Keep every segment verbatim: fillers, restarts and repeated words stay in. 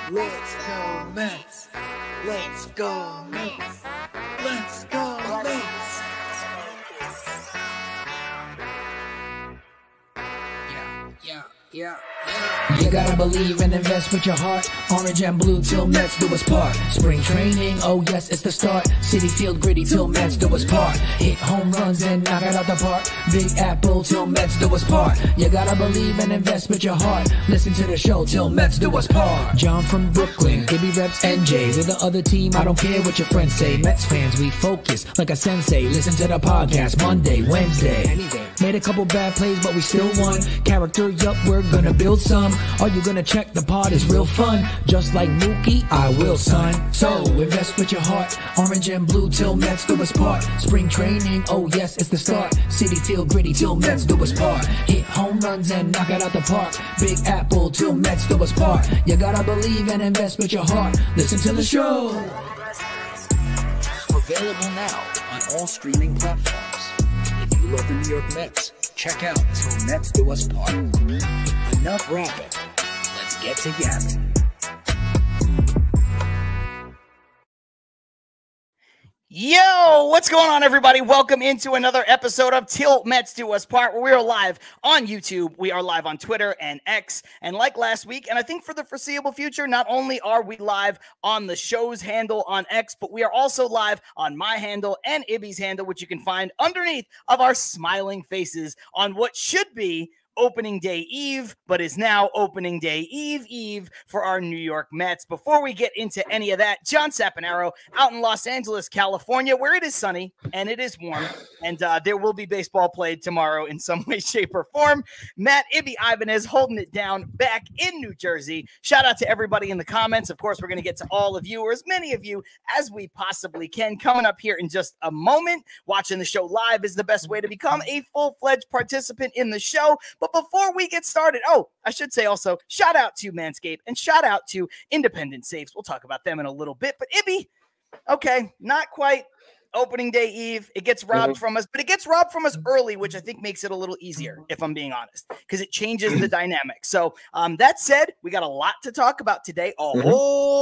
Let's go Mets. Let's go Mets. Let's go Mets. Yeah, yeah, yeah. You gotta believe and invest with your heart. Orange and blue till Mets do us part. Spring training, oh yes, it's the start. City Field gritty till Mets do us part. Hit home runs and knock it out the park. Big Apple till Mets do us part. You gotta believe and invest with your heart. Listen to the show till Mets do us part. John from Brooklyn, Gibby reps N J. With the other team, I don't care what your friends say. Mets fans, we focus like a sensei. Listen to the podcast Monday, Wednesday. Made a couple bad plays, but we still won. Character, yup, we're gonna build some. Are you gonna check the pod? Is real fun. Just like Mookie, I will, son. So invest with your heart. Orange and blue till Mets do us part. Spring training, oh yes, it's the start. City Field gritty till Mets do us part. Hit home runs and knock it out the park. Big Apple till Mets do us part. You gotta believe and invest with your heart. Listen to the show. Available now on all streaming platforms. If you love the New York Mets, check out Till Mets Do Us Part. Enough rapping. Let's get to yapping. Yo, what's going on, everybody? Welcome into another episode of Til Mets Do Us Part, where we are live on YouTube. We are live on Twitter and X. And like last week, and I think for the foreseeable future, not only are we live on the show's handle on X, but we are also live on my handle and Ibby's handle, which you can find underneath of our smiling faces on what should be opening day eve, but is now opening day eve eve for our New York Mets. Before we get into any of that, John Saponaro out in Los Angeles, California, where it is sunny and it is warm, and uh, there will be baseball played tomorrow in some way, shape, or form. Matt Ibby Ibanez holding it down back in New Jersey. Shout out to everybody in the comments. Of course, we're going to get to all of you, or as many of you as we possibly can, coming up here in just a moment. Watching the show live is the best way to become a full-fledged participant in the show. But before we get started, oh, I should say also, shout out to MANSCAPED and shout out to Independent Safes. We'll talk about them in a little bit. But Ibby, okay, not quite opening day eve. It gets robbed from us, but it gets robbed from us early, which I think makes it a little easier, if I'm being honest, because it changes the dynamic. So um, that said, we got a lot to talk about today, a Mm-hmm.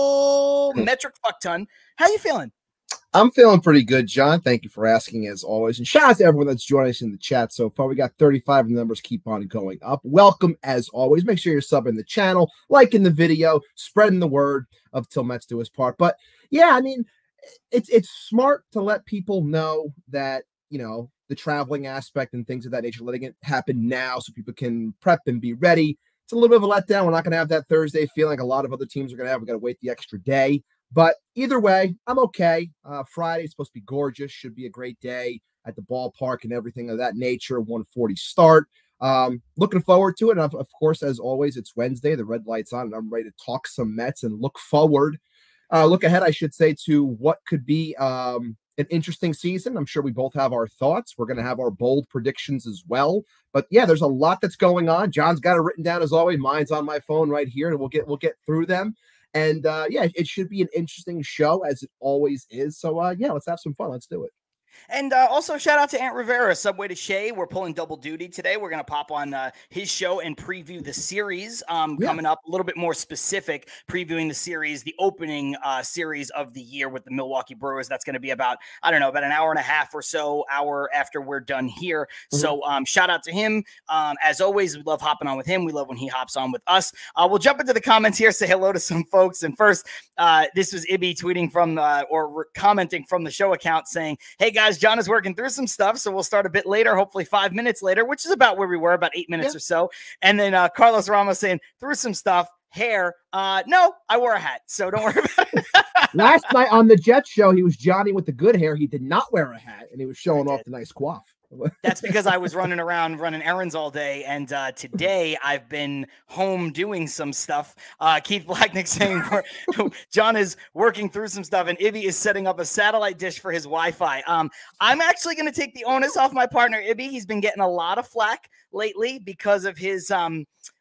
whole metric fuck ton. How you feeling? I'm feeling pretty good, John. Thank you for asking, as always. And shout out to everyone that's joining us in the chat so far. We got thirty-five, and the numbers keep on going up. Welcome, as always. Make sure you're subbing the channel, liking the video, spreading the word of Till Mets Do Us Part. But, yeah, I mean, it's it's smart to let people know that, you know, the traveling aspect and things of that nature, letting it happen now so people can prep and be ready. It's a little bit of a letdown. We're not going to have that Thursday feeling a lot of other teams are going to have. We've got to wait the extra day. But either way, I'm okay. Uh, Friday is supposed to be gorgeous. Should be a great day at the ballpark and everything of that nature. one forty start. Um, looking forward to it. And of, of course, as always, it's Wednesday. The red light's on, and I'm ready to talk some Mets and look forward. Uh, look ahead, I should say, to what could be um, an interesting season. I'm sure we both have our thoughts. We're going to have our bold predictions as well. But yeah, there's a lot that's going on. John's got it written down as always. Mine's on my phone right here, and we'll get we'll get through them. And uh, yeah, it should be an interesting show, as it always is. So uh, yeah, let's have some fun. Let's do it. And uh, also shout out to Aunt Rivera, Subway to Shea. We're pulling double duty today. We're going to pop on uh, his show and preview the series um, yeah. coming up, a little bit more specific, previewing the series, the opening uh, series of the year with the Milwaukee Brewers. That's going to be about, I don't know, about an hour and a half or so, hour after we're done here. Mm-hmm. So um, shout out to him. Um, as always, we love hopping on with him. We love when he hops on with us. Uh, we'll jump into the comments here, say hello to some folks. And first, uh, this was Ibby tweeting from uh, or re- commenting from the show account saying, hey, guys, John is working through some stuff, so we'll start a bit later, hopefully five minutes later, which is about where we were, about eight minutes yeah. or so. And then uh, Carlos Ramos saying, through some stuff, hair. Uh, no, I wore a hat, so don't worry about it. Last night on the Jets show, he was Johnny with the good hair. He did not wear a hat, and he was showing off the nice coif. That's because I was running around running errands all day, and uh, today I've been home doing some stuff. Uh, Keith Blacknick saying John is working through some stuff, and Ibby is setting up a satellite dish for his Wi-Fi. Um, I'm actually going to take the onus off my partner, Ibby. He's been getting a lot of flack lately because of his um,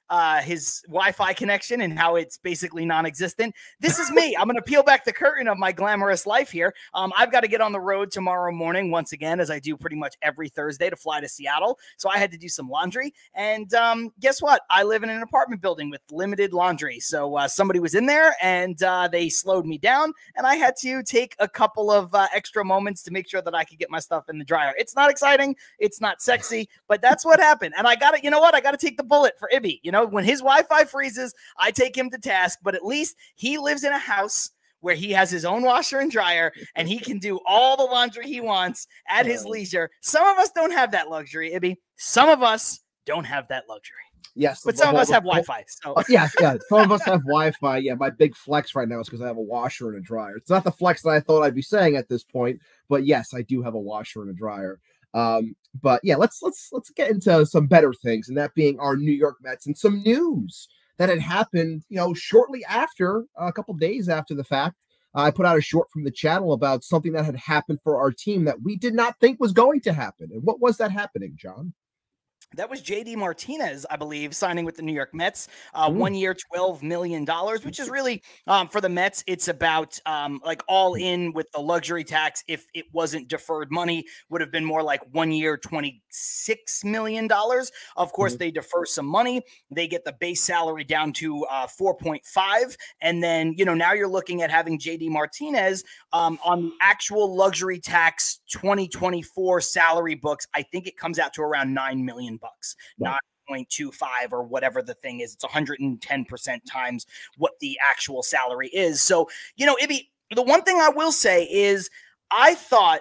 uh, his Wi-Fi connection and how it's basically non-existent. This is me. I'm going to peel back the curtain of my glamorous life here. Um, I've got to get on the road tomorrow morning once again, as I do pretty much every Thursday, to fly to Seattle. So I had to do some laundry. And um, guess what? I live in an apartment building with limited laundry. So uh, somebody was in there and uh, they slowed me down, and I had to take a couple of uh, extra moments to make sure that I could get my stuff in the dryer. It's not exciting. It's not sexy, but that's what happened. And I got to, you know what? I got to take the bullet for Ibby. You know, when his Wi-Fi freezes, I take him to task, but at least he lives in a house where he has his own washer and dryer and he can do all the laundry he wants at his leisure. Some of us don't have that luxury, Ibby. Some of us don't have that luxury. Yes, but some of us have Wi-Fi. So uh, yeah, yeah, some of us have Wi-Fi. Yeah, my big flex right now is because I have a washer and a dryer. It's not the flex that I thought I'd be saying at this point, but yes, I do have a washer and a dryer. Um, but yeah, let's let's let's get into some better things, and that being our New York Mets and some news that had happened, you know, shortly after, uh, a couple days after the fact. Uh, I put out a short from the channel about something that had happened for our team that we did not think was going to happen. And what was that happening, John? That was J D Martinez, I believe, signing with the New York Mets. Uh, mm. One year, twelve million dollars, which is really, um, for the Mets, it's about um, like all in with the luxury tax. If it wasn't deferred money, would have been more like one year, twenty-six million dollars. Of course, mm. they defer some money. They get the base salary down to uh, four point five. And then, you know, now you're looking at having J D Martinez um, on the actual luxury tax twenty twenty-four salary books. I think it comes out to around nine million bucks, right. nine point two five or whatever the thing is. It's one hundred ten percent times what the actual salary is. So, you know, Ibby, the one thing I will say is I thought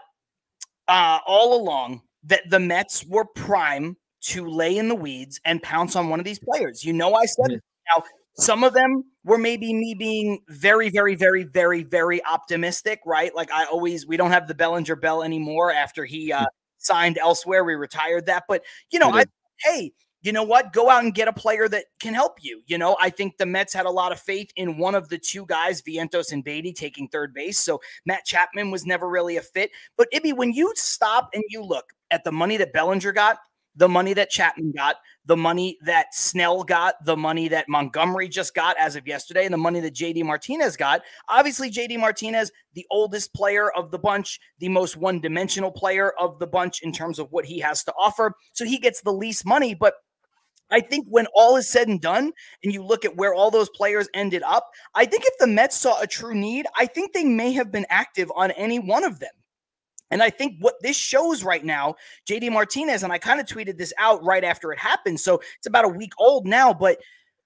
uh, all along that the Mets were prime to lay in the weeds and pounce on one of these players. You know, I said mm-hmm. it. Now, some of them were maybe me being very, very, very, very, very optimistic, right? Like I always, we don't have the Bellinger Bell anymore after he uh, signed elsewhere. We retired that. But, you know, I, hey, you know what? Go out and get a player that can help you. You know, I think the Mets had a lot of faith in one of the two guys, Vientos and Beatty, taking third base. So Matt Chapman was never really a fit. But Ibby, when you stop and you look at the money that Bellinger got, the money that Chapman got, the money that Snell got, the money that Montgomery just got as of yesterday, and the money that J D Martinez got. Obviously, J D Martinez, the oldest player of the bunch, the most one-dimensional player of the bunch in terms of what he has to offer. So he gets the least money. But I think when all is said and done, and you look at where all those players ended up, I think if the Mets saw a true need, I think they may have been active on any one of them. And I think what this shows right now, J D Martinez, and I kind of tweeted this out right after it happened, so it's about a week old now, but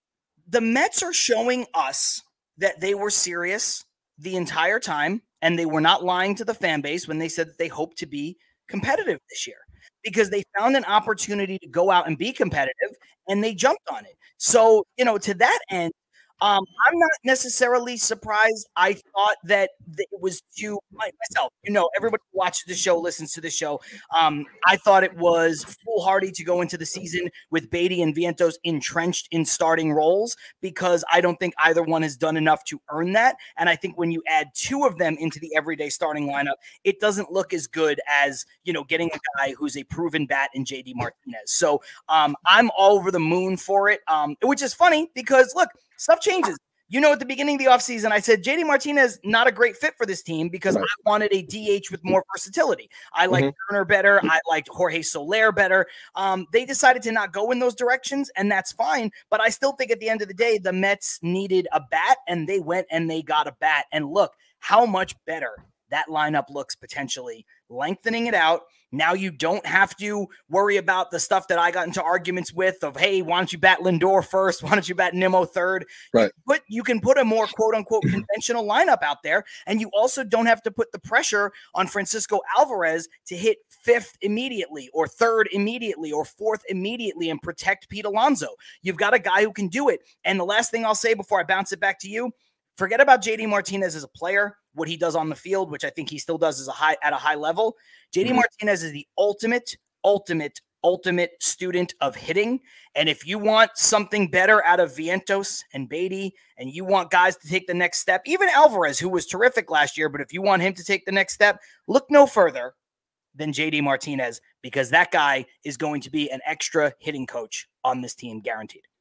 the Mets are showing us that they were serious the entire time, and they were not lying to the fan base when they said that they hoped to be competitive this year, because they found an opportunity to go out and be competitive, and they jumped on it. So, you know, to that end, Um, I'm not necessarily surprised. I thought that it was too myself. You know, everybody who watches the show, listens to the show. Um, I thought it was foolhardy to go into the season with Beatty and Vientos entrenched in starting roles, because I don't think either one has done enough to earn that. And I think when you add two of them into the everyday starting lineup, it doesn't look as good as, you know, getting a guy who's a proven bat in J D Martinez. So um, I'm all over the moon for it, um, which is funny because, look, stuff changes. You know, at the beginning of the offseason, I said J D Martinez, not a great fit for this team because right. I wanted a D H with more versatility. I liked mm-hmm. Turner better. I liked Jorge Soler better. Um, they decided to not go in those directions, and that's fine. But I still think at the end of the day, the Mets needed a bat, and they went and they got a bat. And look how much better that lineup looks, potentially lengthening it out. Now you don't have to worry about the stuff that I got into arguments with of, hey, why don't you bat Lindor first? Why don't you bat Nimmo third? Right. But you can put a more quote unquote conventional lineup out there. And you also don't have to put the pressure on Francisco Alvarez to hit fifth immediately or third immediately or fourth immediately and protect Pete Alonso. You've got a guy who can do it. And the last thing I'll say before I bounce it back to you, forget about J D Martinez as a player, what he does on the field, which I think he still does as a high at a high level. J D mm-hmm. Martinez is the ultimate, ultimate, ultimate student of hitting. And if you want something better out of Vientos and Beatty, and you want guys to take the next step, even Alvarez, who was terrific last year, but if you want him to take the next step, look no further than J D Martinez, because that guy is going to be an extra hitting coach on this team, guaranteed.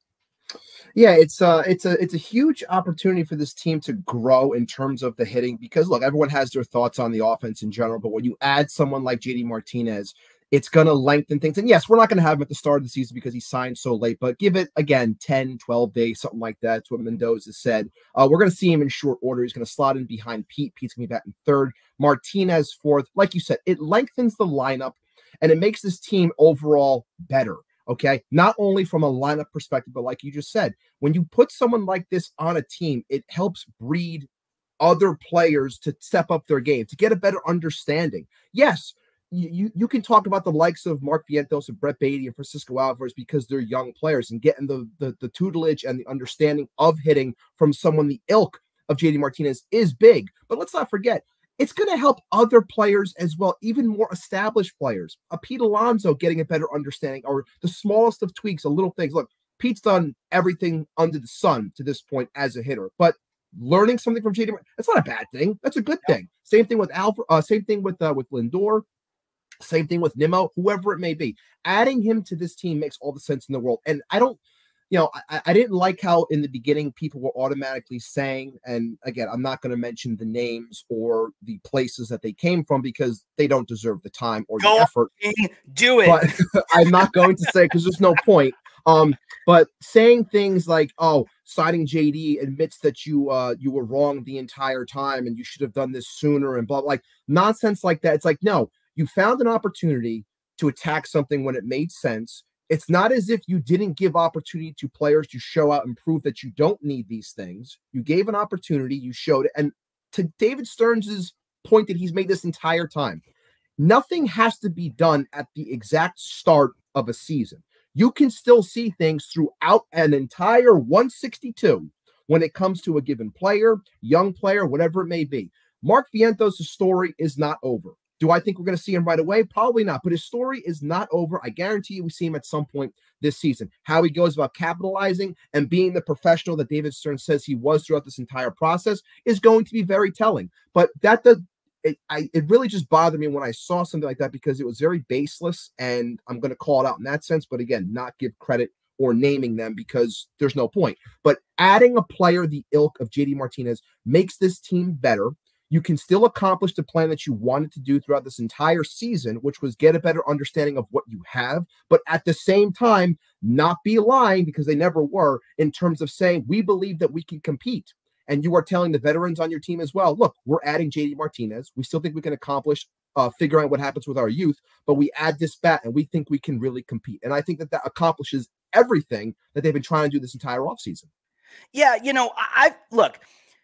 Yeah, it's uh it's a it's a huge opportunity for this team to grow in terms of the hitting, because look, everyone has their thoughts on the offense in general, but when you add someone like J D Martinez, it's going to lengthen things. And yes, we're not going to have him at the start of the season because he signed so late, but give it again ten, twelve days, something like that. That's what Mendoza said. Uh, we're going to see him in short order. He's going to slot in behind Pete. Pete's going to be back in third. Martinez fourth. Like you said, it lengthens the lineup and it makes this team overall better. Okay, not only from a lineup perspective, but like you just said, when you put someone like this on a team, it helps breed other players to step up their game, to get a better understanding. Yes, you you can talk about the likes of Mark Vientos and Brett Beatty and Francisco Alvarez because they're young players, and getting the, the, the tutelage and the understanding of hitting from someone the ilk of J D Martinez is big. But let's not forget, it's going to help other players as well, even more established players. A Pete Alonso getting a better understanding, or the smallest of tweaks, a little things. Look, Pete's done everything under the sun to this point as a hitter, but learning something from J D, that's not a bad thing. That's a good thing. Same thing with Alfred. Uh, same thing with uh, with Lindor. Same thing with Nimmo. Whoever it may be, adding him to this team makes all the sense in the world. And I don't. You know, I, I didn't like how in the beginning people were automatically saying, and again, I'm not going to mention the names or the places that they came from because they don't deserve the time or Go the effort. Do it. But I'm not going to say because there's no point. Um, but saying things like, "Oh, signing J D admits that you uh you were wrong the entire time and you should have done this sooner," and blah, like nonsense like that. It's like, no, you found an opportunity to attack something when it made sense. It's not as if you didn't give opportunity to players to show out and prove that you don't need these things. You gave an opportunity, you showed it. And to David Stearns' point that he's made this entire time, nothing has to be done at the exact start of a season. You can still see things throughout an entire one sixty-two when it comes to a given player, young player, whatever it may be. Mark Vientos' story is not over. Do I think we're going to see him right away? Probably not, but his story is not over. I guarantee you we see him at some point this season. How he goes about capitalizing and being the professional that David Stern says he was throughout this entire process is going to be very telling. But that does, it, I, it really just bothered me when I saw something like that because it was very baseless, and I'm going to call it out in that sense, but again, not give credit or naming them because there's no point. But adding a player the ilk of J D Martinez makes this team better. You can still accomplish the plan that you wanted to do throughout this entire season, which was get a better understanding of what you have, but at the same time, not be lying because they never were in terms of saying, we believe that we can compete. And you are telling the veterans on your team as well, look, we're adding J D Martinez. We still think we can accomplish uh, figuring out what happens with our youth, but we add this bat and we think we can really compete. And I think that that accomplishes everything that they've been trying to do this entire offseason. Yeah, you know, I, I look,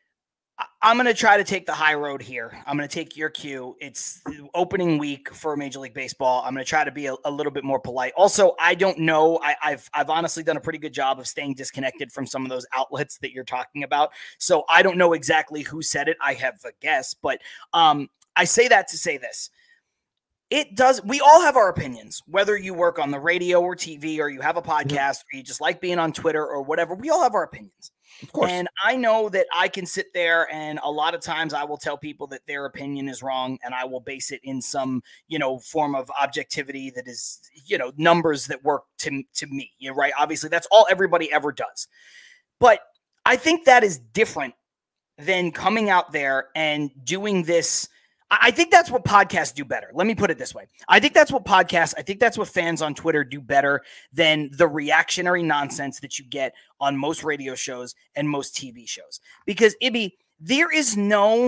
I'm going to try to take the high road here. I'm going to take your cue. It's opening week for Major League Baseball. I'm going to try to be a, a little bit more polite. Also, I don't know. I, I've I've honestly done a pretty good job of staying disconnected from some of those outlets that you're talking about. So I don't know exactly who said it. I have a guess, but um, I say that to say this. It does. We all have our opinions, whether you work on the radio or T V or you have a podcast mm-hmm. or you just like being on Twitter or whatever. We all have our opinions. Of course. And I know that I can sit there and a lot of times I will tell people that their opinion is wrong and I will base it in some, you know, form of objectivity that is, you know, numbers that work to, to me, you know, right? Obviously that's all everybody ever does. But I think that is different than coming out there and doing this. I think that's what podcasts do better. Let me put it this way. I think that's what podcasts, I think that's what fans on Twitter do better than the reactionary nonsense that you get on most radio shows and most T V shows. Because, Ibby, there is no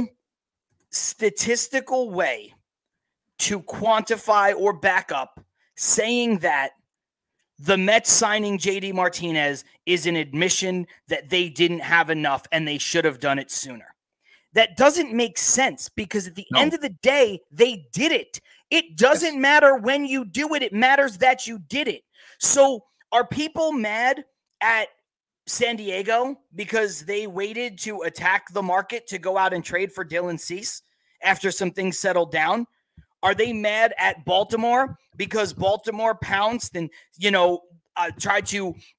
statistical way to quantify or back up saying that the Mets signing J D Martinez is an admission that they didn't have enough and they should have done it sooner. That doesn't make sense because at the no. end of the day, they did it. It doesn't yes. matter when you do it. It matters that you did it. So are people mad at San Diego because they waited to attack the market to go out and trade for Dylan Cease after some things settled down? Are they mad at Baltimore because Baltimore pounced and, you know, uh, tried to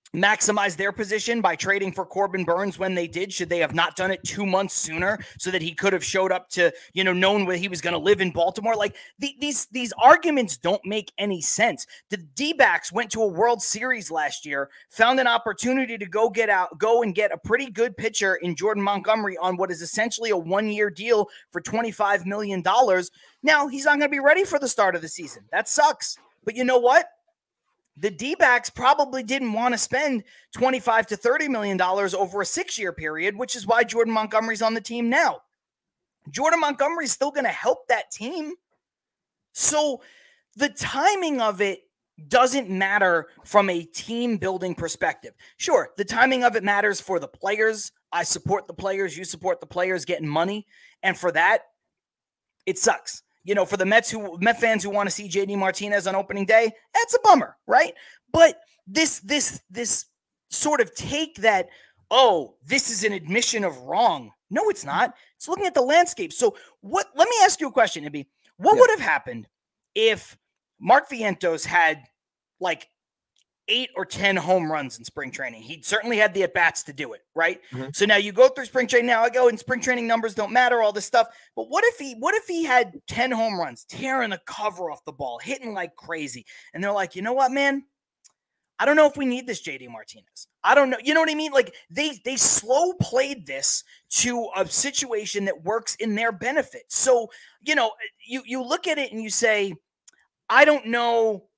maximize their position by trading for Corbin Burns when they did? Should they have not done it two months sooner so that he could have showed up to, you know, known where he was going to live in Baltimore? Like the, these, these arguments don't make any sense. The D-backs went to a World Series last year, found an opportunity to go get out, go and get a pretty good pitcher in Jordan Montgomery on what is essentially a one-year deal for twenty-five million dollars. Now he's not going to be ready for the start of the season. That sucks. But you know what? The D-backs probably didn't want to spend twenty-five to thirty million dollars over a six-year period, which is why Jordan Montgomery's on the team now. Jordan Montgomery's still going to help that team. So the timing of it doesn't matter from a team-building perspective. Sure, the timing of it matters for the players. I support the players. You support the players getting money. And for that, it sucks. You know, for the Mets who Met fans who want to see J D Martinez on opening day, that's a bummer, right? But this this this sort of take that, oh, this is an admission of wrong. No, it's not. It's looking at the landscape. So what? Let me ask you a question, Ibby. What yeah. would have happened if Mark Vientos had like eight or ten home runs in spring training? He certainly had the at-bats to do it, right? Mm-hmm. So now you go through spring training. Now I go, and spring training numbers don't matter, all this stuff. But what if he what if he had ten home runs, tearing the cover off the ball, hitting like crazy? And they're like, you know what, man? I don't know if we need this J D Martinez. I don't know. You know what I mean? Like they they slow played this to a situation that works in their benefit. So, you know, you you look at it and you say, I don't know.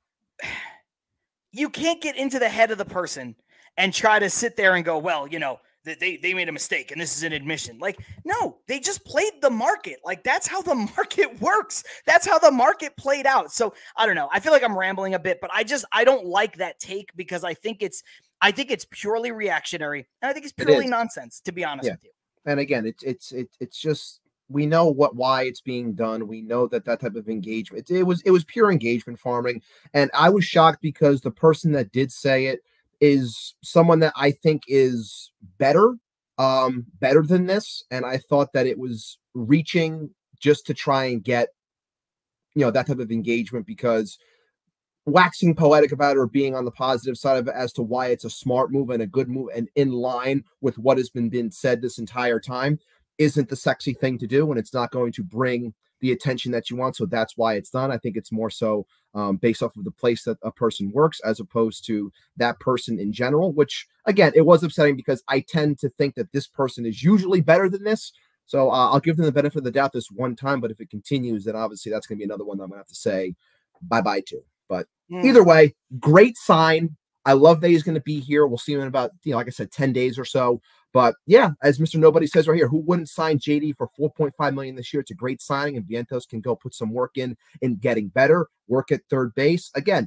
You can't get into the head of the person and try to sit there and go, well, you know, they, they made a mistake and this is an admission. Like, no, they just played the market. Like, that's how the market works. That's how the market played out. So I don't know. I feel like I'm rambling a bit, but I just, I don't like that take because I think it's, I think it's purely reactionary. And I think it's purely it nonsense, to be honest yeah. with you. And again, it's, it's, it, it's just, we know what, why it's being done. We know that that type of engagement, it, it was, it was pure engagement farming. And I was shocked because the person that did say it is someone that I think is better, um, better than this. And I thought that it was reaching just to try and get, you know, that type of engagement, because waxing poetic about it or being on the positive side of it as to why it's a smart move and a good move and in line with what has been, been said this entire time isn't the sexy thing to do, and it's not going to bring the attention that you want. So that's why it's done. I think it's more so um, based off of the place that a person works as opposed to that person in general, which again, it was upsetting because I tend to think that this person is usually better than this. So uh, I'll give them the benefit of the doubt this one time, but if it continues, then obviously that's going to be another one that I'm going to have to say bye-bye to. But mm. either way, great sign. I love that he's going to be here. We'll see him in about, you know, like I said, ten days or so. But yeah, as Mister Nobody says right here, who wouldn't sign J D for four point five million dollars this year? It's a great signing, and Vientos can go put some work in in getting better, work at third base. Again,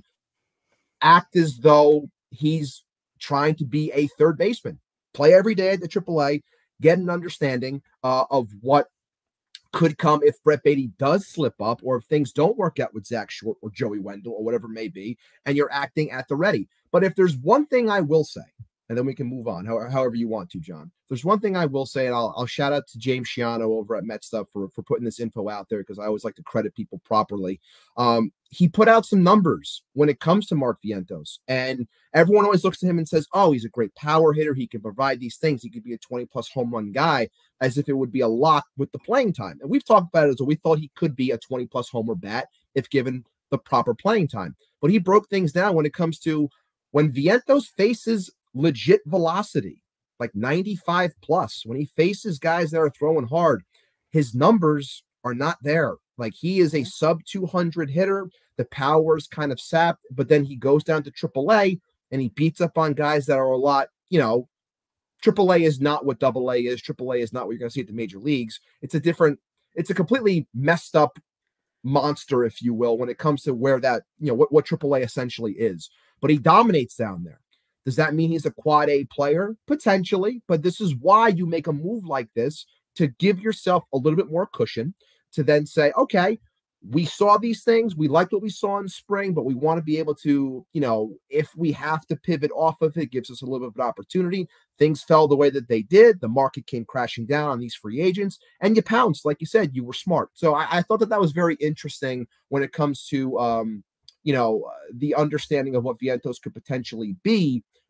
act as though he's trying to be a third baseman. Play every day at the triple A, get an understanding uh, of what could come if Brett Beatty does slip up or if things don't work out with Zach Short or Joey Wendell or whatever it may be, and you're acting at the ready. But if there's one thing I will say, and then we can move on however, however you want to, John. There's one thing I will say, and I'll, I'll shout out to James Shiano over at Met Stuff for, for putting this info out there, because I always like to credit people properly. Um, he put out some numbers when it comes to Mark Vientos, and everyone always looks at him and says, oh, he's a great power hitter. He can provide these things. He could be a twenty plus home run guy, as if it would be a lock with the playing time. And we've talked about it as well. We thought he could be a twenty plus homer bat if given the proper playing time. But he broke things down when it comes to when Vientos faces legit velocity, like ninety-five plus, when he faces guys that are throwing hard, his numbers are not there. Like, he is a sub two hundred hitter. The power's kind of sapped, but then he goes down to triple A and he beats up on guys that are a lot, you know, triple A is not what double A is. triple A is not what you're going to see at the major leagues. It's a different, it's a completely messed up monster, if you will, when it comes to where that, you know, what, what triple A essentially is. But he dominates down there. Does that mean he's a quad A player? Potentially, but this is why you make a move like this, to give yourself a little bit more cushion to then say, okay, we saw these things. We liked what we saw in spring, but we want to be able to, you know, if we have to pivot off of it, it gives us a little bit of an opportunity. Things fell the way that they did. The market came crashing down on these free agents, and you pounced. Like you said, you were smart. So I, I thought that that was very interesting when it comes to, um, you know, uh, the understanding of what Vientos could potentially be,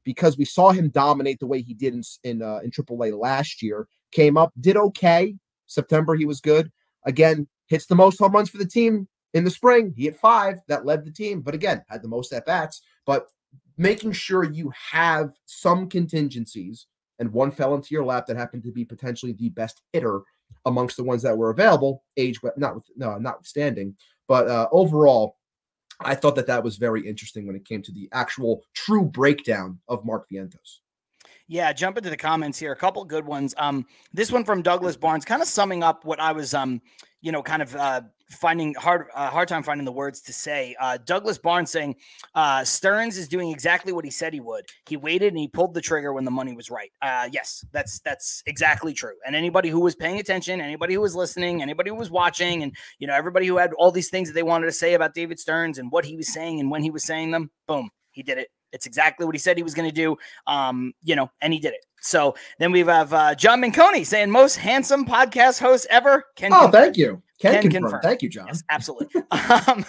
because we saw him dominate the way he did in in, uh, in triple A last year. Came up, did okay. September, he was good. Again, hits the most home runs for the team in the spring. He hit five. That led the team. But again, had the most at-bats. But making sure you have some contingencies, and one fell into your lap that happened to be potentially the best hitter amongst the ones that were available, age not no, notwithstanding. But uh, overall, I thought that that was very interesting when it came to the actual true breakdown of Mark Vientos. Yeah, jump into the comments here. A couple good ones. Um, this one from Douglas Barnes, kind of summing up what I was, um, you know, kind of uh, finding hard, uh, hard time finding the words to say. Uh, Douglas Barnes saying uh, Stearns is doing exactly what he said he would. He waited and he pulled the trigger when the money was right. Uh, yes, that's that's exactly true. And anybody who was paying attention, anybody who was listening, anybody who was watching, and you know, everybody who had all these things that they wanted to say about David Stearns and what he was saying and when he was saying them, boom, he did it. It's exactly what he said he was going to do, um, you know, and he did it. So then we have uh, John Minconi saying most handsome podcast host ever. Can oh, confirm. Thank you. Can, Can confirm. confirm. Thank you, John. Yes, absolutely. um,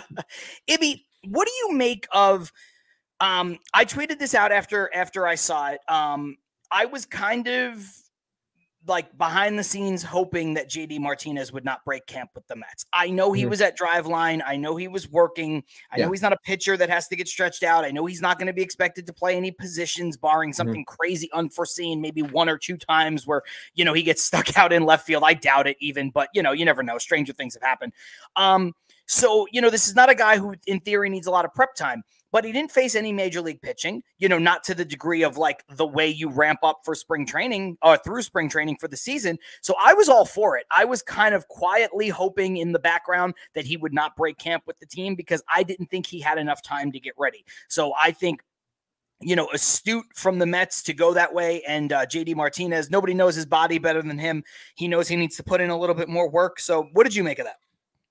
Ibby, what do you make of? Um, I tweeted this out after after I saw it. Um, I was kind of like behind the scenes hoping that J D Martinez would not break camp with the Mets. I know he mm-hmm. was at Driveline. I know he was working. I yeah. know he's not a pitcher that has to get stretched out. I know he's not going to be expected to play any positions barring something mm-hmm. crazy unforeseen, maybe one or two times where, you know, he gets stuck out in left field. I doubt it even, but you know, you never know. Stranger things have happened. Um, so, you know, this is not a guy who in theory needs a lot of prep time. But he didn't face any major league pitching, you know, not to the degree of like the way you ramp up for spring training or through spring training for the season. So I was all for it. I was kind of quietly hoping in the background that he would not break camp with the team because I didn't think he had enough time to get ready. So I think, you know, astute from the Mets to go that way. And uh, J D Martinez, nobody knows his body better than him. He knows he needs to put in a little bit more work. So what did you make of that?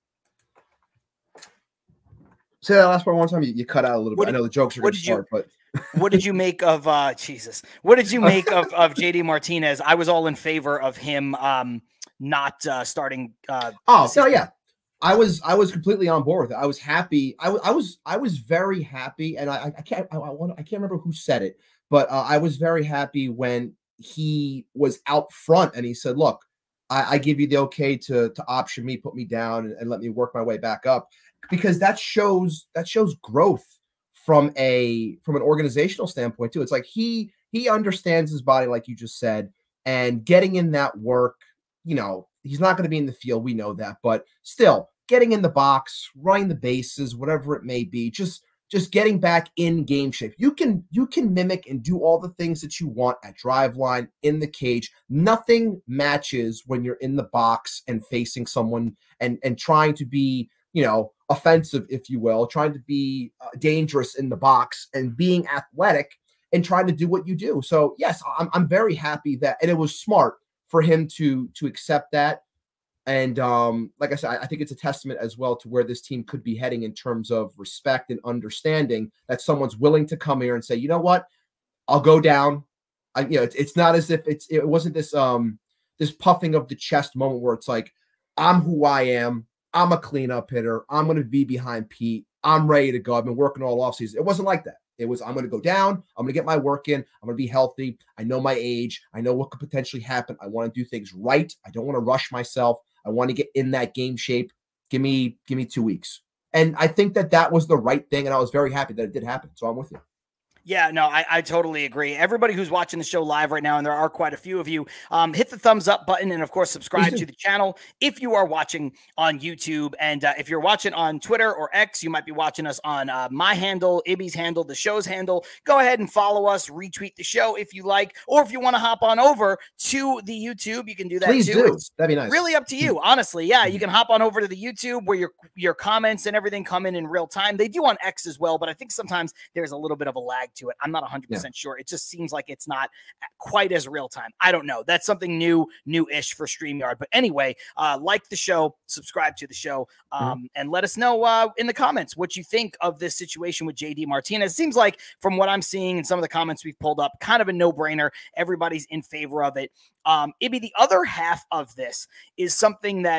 Say that last part one time. You, you cut out a little what bit. Did, I know the jokes are going to start, but what did you make of uh, Jesus? What did you make of, of J D Martinez? I was all in favor of him um, not uh, starting. Uh, oh, so yeah, I was I was completely on board with it. I was happy. I was I was I was very happy, and I I can't I, I want I can't remember who said it, but uh, I was very happy when he was out front and he said, "Look, I, I give you the okay to to option me, put me down, and, and let me work my way back up." Because that shows that shows growth from a from an organizational standpoint too. It's like he he understands his body, like you just said, and getting in that work. You know, he's not going to be in the field. We know that, but still getting in the box, running the bases, whatever it may be, just just getting back in game shape. You can you can mimic and do all the things that you want at Driveline, in the cage. Nothing matches when you're in the box and facing someone and and trying to be, you know, offensive, if you will, trying to be uh, dangerous in the box and being athletic and trying to do what you do. So yes, I'm, I'm very happy that, and it was smart for him to, to accept that. And um, like I said, I, I think it's a testament as well to where this team could be heading in terms of respect and understanding that someone's willing to come here and say, you know what, I'll go down. I, you know, it's, it's not as if it's, it wasn't this, um, this puffing of the chest moment where it's like, I'm who I am. I'm a cleanup hitter. I'm going to be behind Pete. I'm ready to go. I've been working all offseason. It wasn't like that. It was, I'm going to go down. I'm going to get my work in. I'm going to be healthy. I know my age. I know what could potentially happen. I want to do things right. I don't want to rush myself. I want to get in that game shape. Give me, give me two weeks. And I think that that was the right thing. And I was very happy that it did happen. So I'm with you. Yeah, no, I, I totally agree. Everybody who's watching the show live right now, and there are quite a few of you, um, hit the thumbs up button and, of course, subscribe to the channel if you are watching on YouTube. And uh, if you're watching on Twitter or X, you might be watching us on uh, my handle, Ibby's handle, the show's handle. Go ahead and follow us, retweet the show if you like, or if you want to hop on over to the YouTube, you can do that Please too. do. It's That'd be nice. Really up to you, honestly. Yeah, you can hop on over to the YouTube where your, your comments and everything come in in real time. They do on X as well, but I think sometimes there's a little bit of a lag to it. I'm not one hundred percent yeah. sure. It just seems like it's not quite as real time. I don't know. That's something new, new-ish for StreamYard. But anyway, uh, like the show, subscribe to the show, um, mm-hmm. and let us know uh, in the comments what you think of this situation with J D Martinez. It seems like from what I'm seeing in some of the comments we've pulled up, kind of a no-brainer. Everybody's in favor of it. Um, Ibby, the other half of this is something that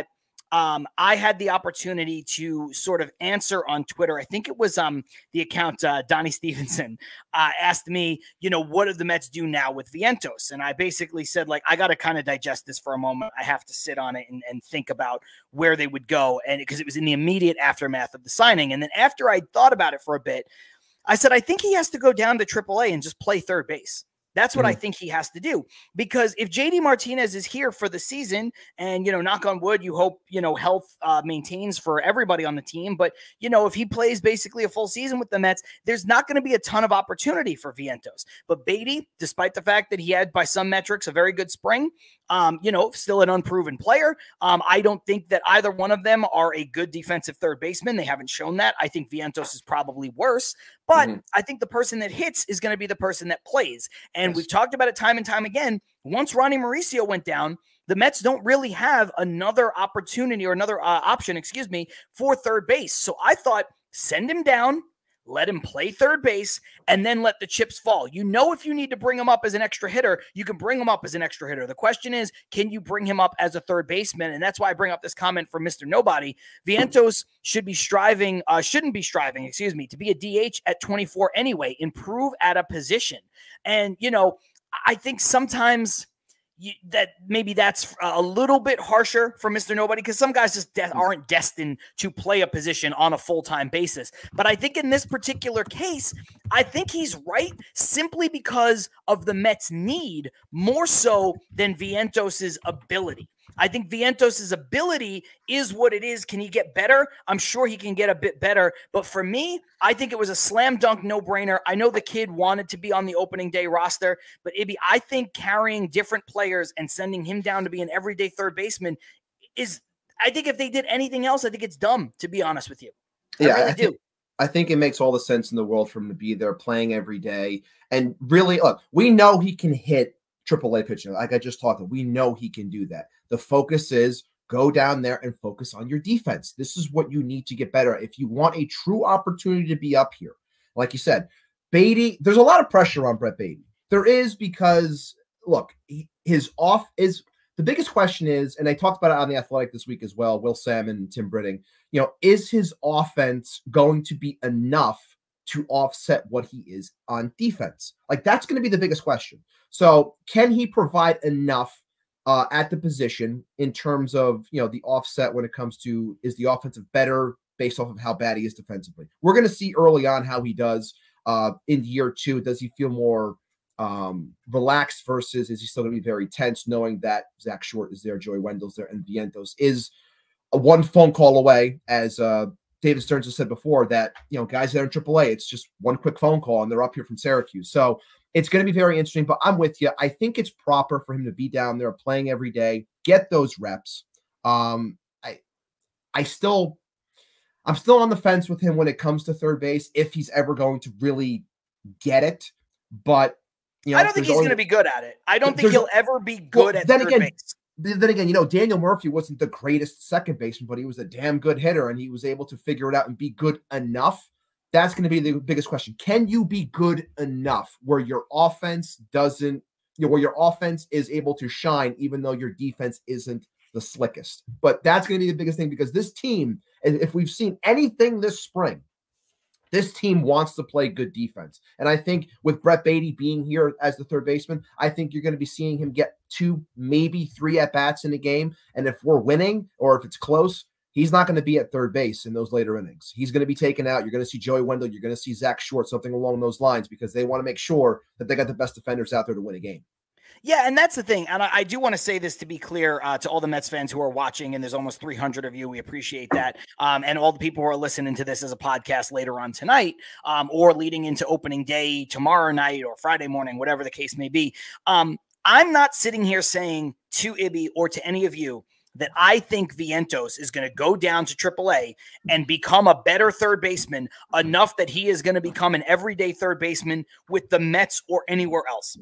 um, I had the opportunity to sort of answer on Twitter. I think it was um, the account uh, Donnie Stevenson uh, asked me, you know, what do the Mets do now with Vientos? And I basically said, like, I got to kind of digest this for a moment. I have to sit on it and, and think about where they would go. And because it was in the immediate aftermath of the signing. And then after I thought about it for a bit, I said, I think he has to go down to triple A and just play third base. That's what mm-hmm. I think he has to do, because if J D Martinez is here for the season and, you know, knock on wood, you hope, you know, health uh, maintains for everybody on the team. But, you know, if he plays basically a full season with the Mets, there's not going to be a ton of opportunity for Vientos. But Beatty, despite the fact that he had by some metrics a very good spring, um, you know, still an unproven player. Um, I don't think that either one of them are a good defensive third baseman. They haven't shown that. I think Vientos is probably worse, but mm-hmm. I think the person that hits is going to be the person that plays. And yes. we've talked about it time and time again. Once Ronnie Mauricio went down, the Mets don't really have another opportunity or another uh, option, excuse me, for third base. So I thought, send him down, let him play third base, and then let the chips fall. You know, if you need to bring him up as an extra hitter, you can bring him up as an extra hitter. The question is, can you bring him up as a third baseman? And that's why I bring up this comment from Mister Nobody. Vientos should be striving, uh, shouldn't be striving, excuse me, to be a D H at twenty-four anyway, improve at a position. And, you know, I think sometimes You, that maybe that's a little bit harsher for Mister Nobody, because some guys just de- aren't destined to play a position on a full-time basis. But I think in this particular case, I think he's right simply because of the Mets' need more so than Vientos' ability. I think Vientos' ability is what it is. Can he get better? I'm sure he can get a bit better. But for me, I think it was a slam dunk no-brainer. I know the kid wanted to be on the opening day roster, but Ibby, I think carrying different players and sending him down to be an everyday third baseman is, I think if they did anything else, I think it's dumb, to be honest with you. I yeah, really I do. Think, I think it makes all the sense in the world for him to be there playing every day. And really, look, we know he can hit triple A pitching. Like I just talked about, we know he can do that. The focus is go down there and focus on your defense. This is what you need to get better at if you want a true opportunity to be up here. Like you said, Beatty, there's a lot of pressure on Brett Beatty. There is, because, look, he, his off is the biggest question is, and I talked about it on The Athletic this week as well, Will Salmon and Tim Britting, you know, is his offense going to be enough to offset what he is on defense? Like, that's going to be the biggest question. So can he provide enough uh, at the position in terms of, you know, the offset when it comes to, is the offensive better based off of how bad he is defensively? We're going to see early on how he does uh, in year two. Does he feel more um, relaxed versus is he still going to be very tense, knowing that Zach Short is there, Joey Wendell's there, and Vientos is a one phone call away, as uh, David Stearns has said before, that, you know, guys that are in triple A, it's just one quick phone call and they're up here from Syracuse. So it's going to be very interesting, but I'm with you. I think it's proper for him to be down there playing every day, get those reps. Um, I, I still, I'm still on the fence with him when it comes to third base, if he's ever going to really get it. But, you know, I don't think he's going to be good at it. I don't think he'll ever be good well, at then third again, base. Then again, you know, Daniel Murphy wasn't the greatest second baseman, but he was a damn good hitter, and he was able to figure it out and be good enough. That's going to be the biggest question. Can you be good enough where your offense doesn't, you know, where your offense is able to shine, even though your defense isn't the slickest? But that's going to be the biggest thing, because this team, if we've seen anything this spring, this team wants to play good defense. And I think with Brett Beatty being here as the third baseman, I think you're going to be seeing him get two, maybe three at-bats in a game. And if we're winning or if it's close, he's not going to be at third base in those later innings. He's going to be taken out. You're going to see Joey Wendell. You're going to see Zach Short, something along those lines, because they want to make sure that they got the best defenders out there to win a game. Yeah, and that's the thing. And I, I do want to say this to be clear uh, to all the Mets fans who are watching, and there's almost three hundred of you. We appreciate that. Um, and all the people who are listening to this as a podcast later on tonight, um, or leading into opening day tomorrow night or Friday morning, whatever the case may be. Um, I'm not sitting here saying to Ibby or to any of you that I think Vientos is going to go down to triple A and become a better third baseman enough that he is going to become an everyday third baseman with the Mets or anywhere else.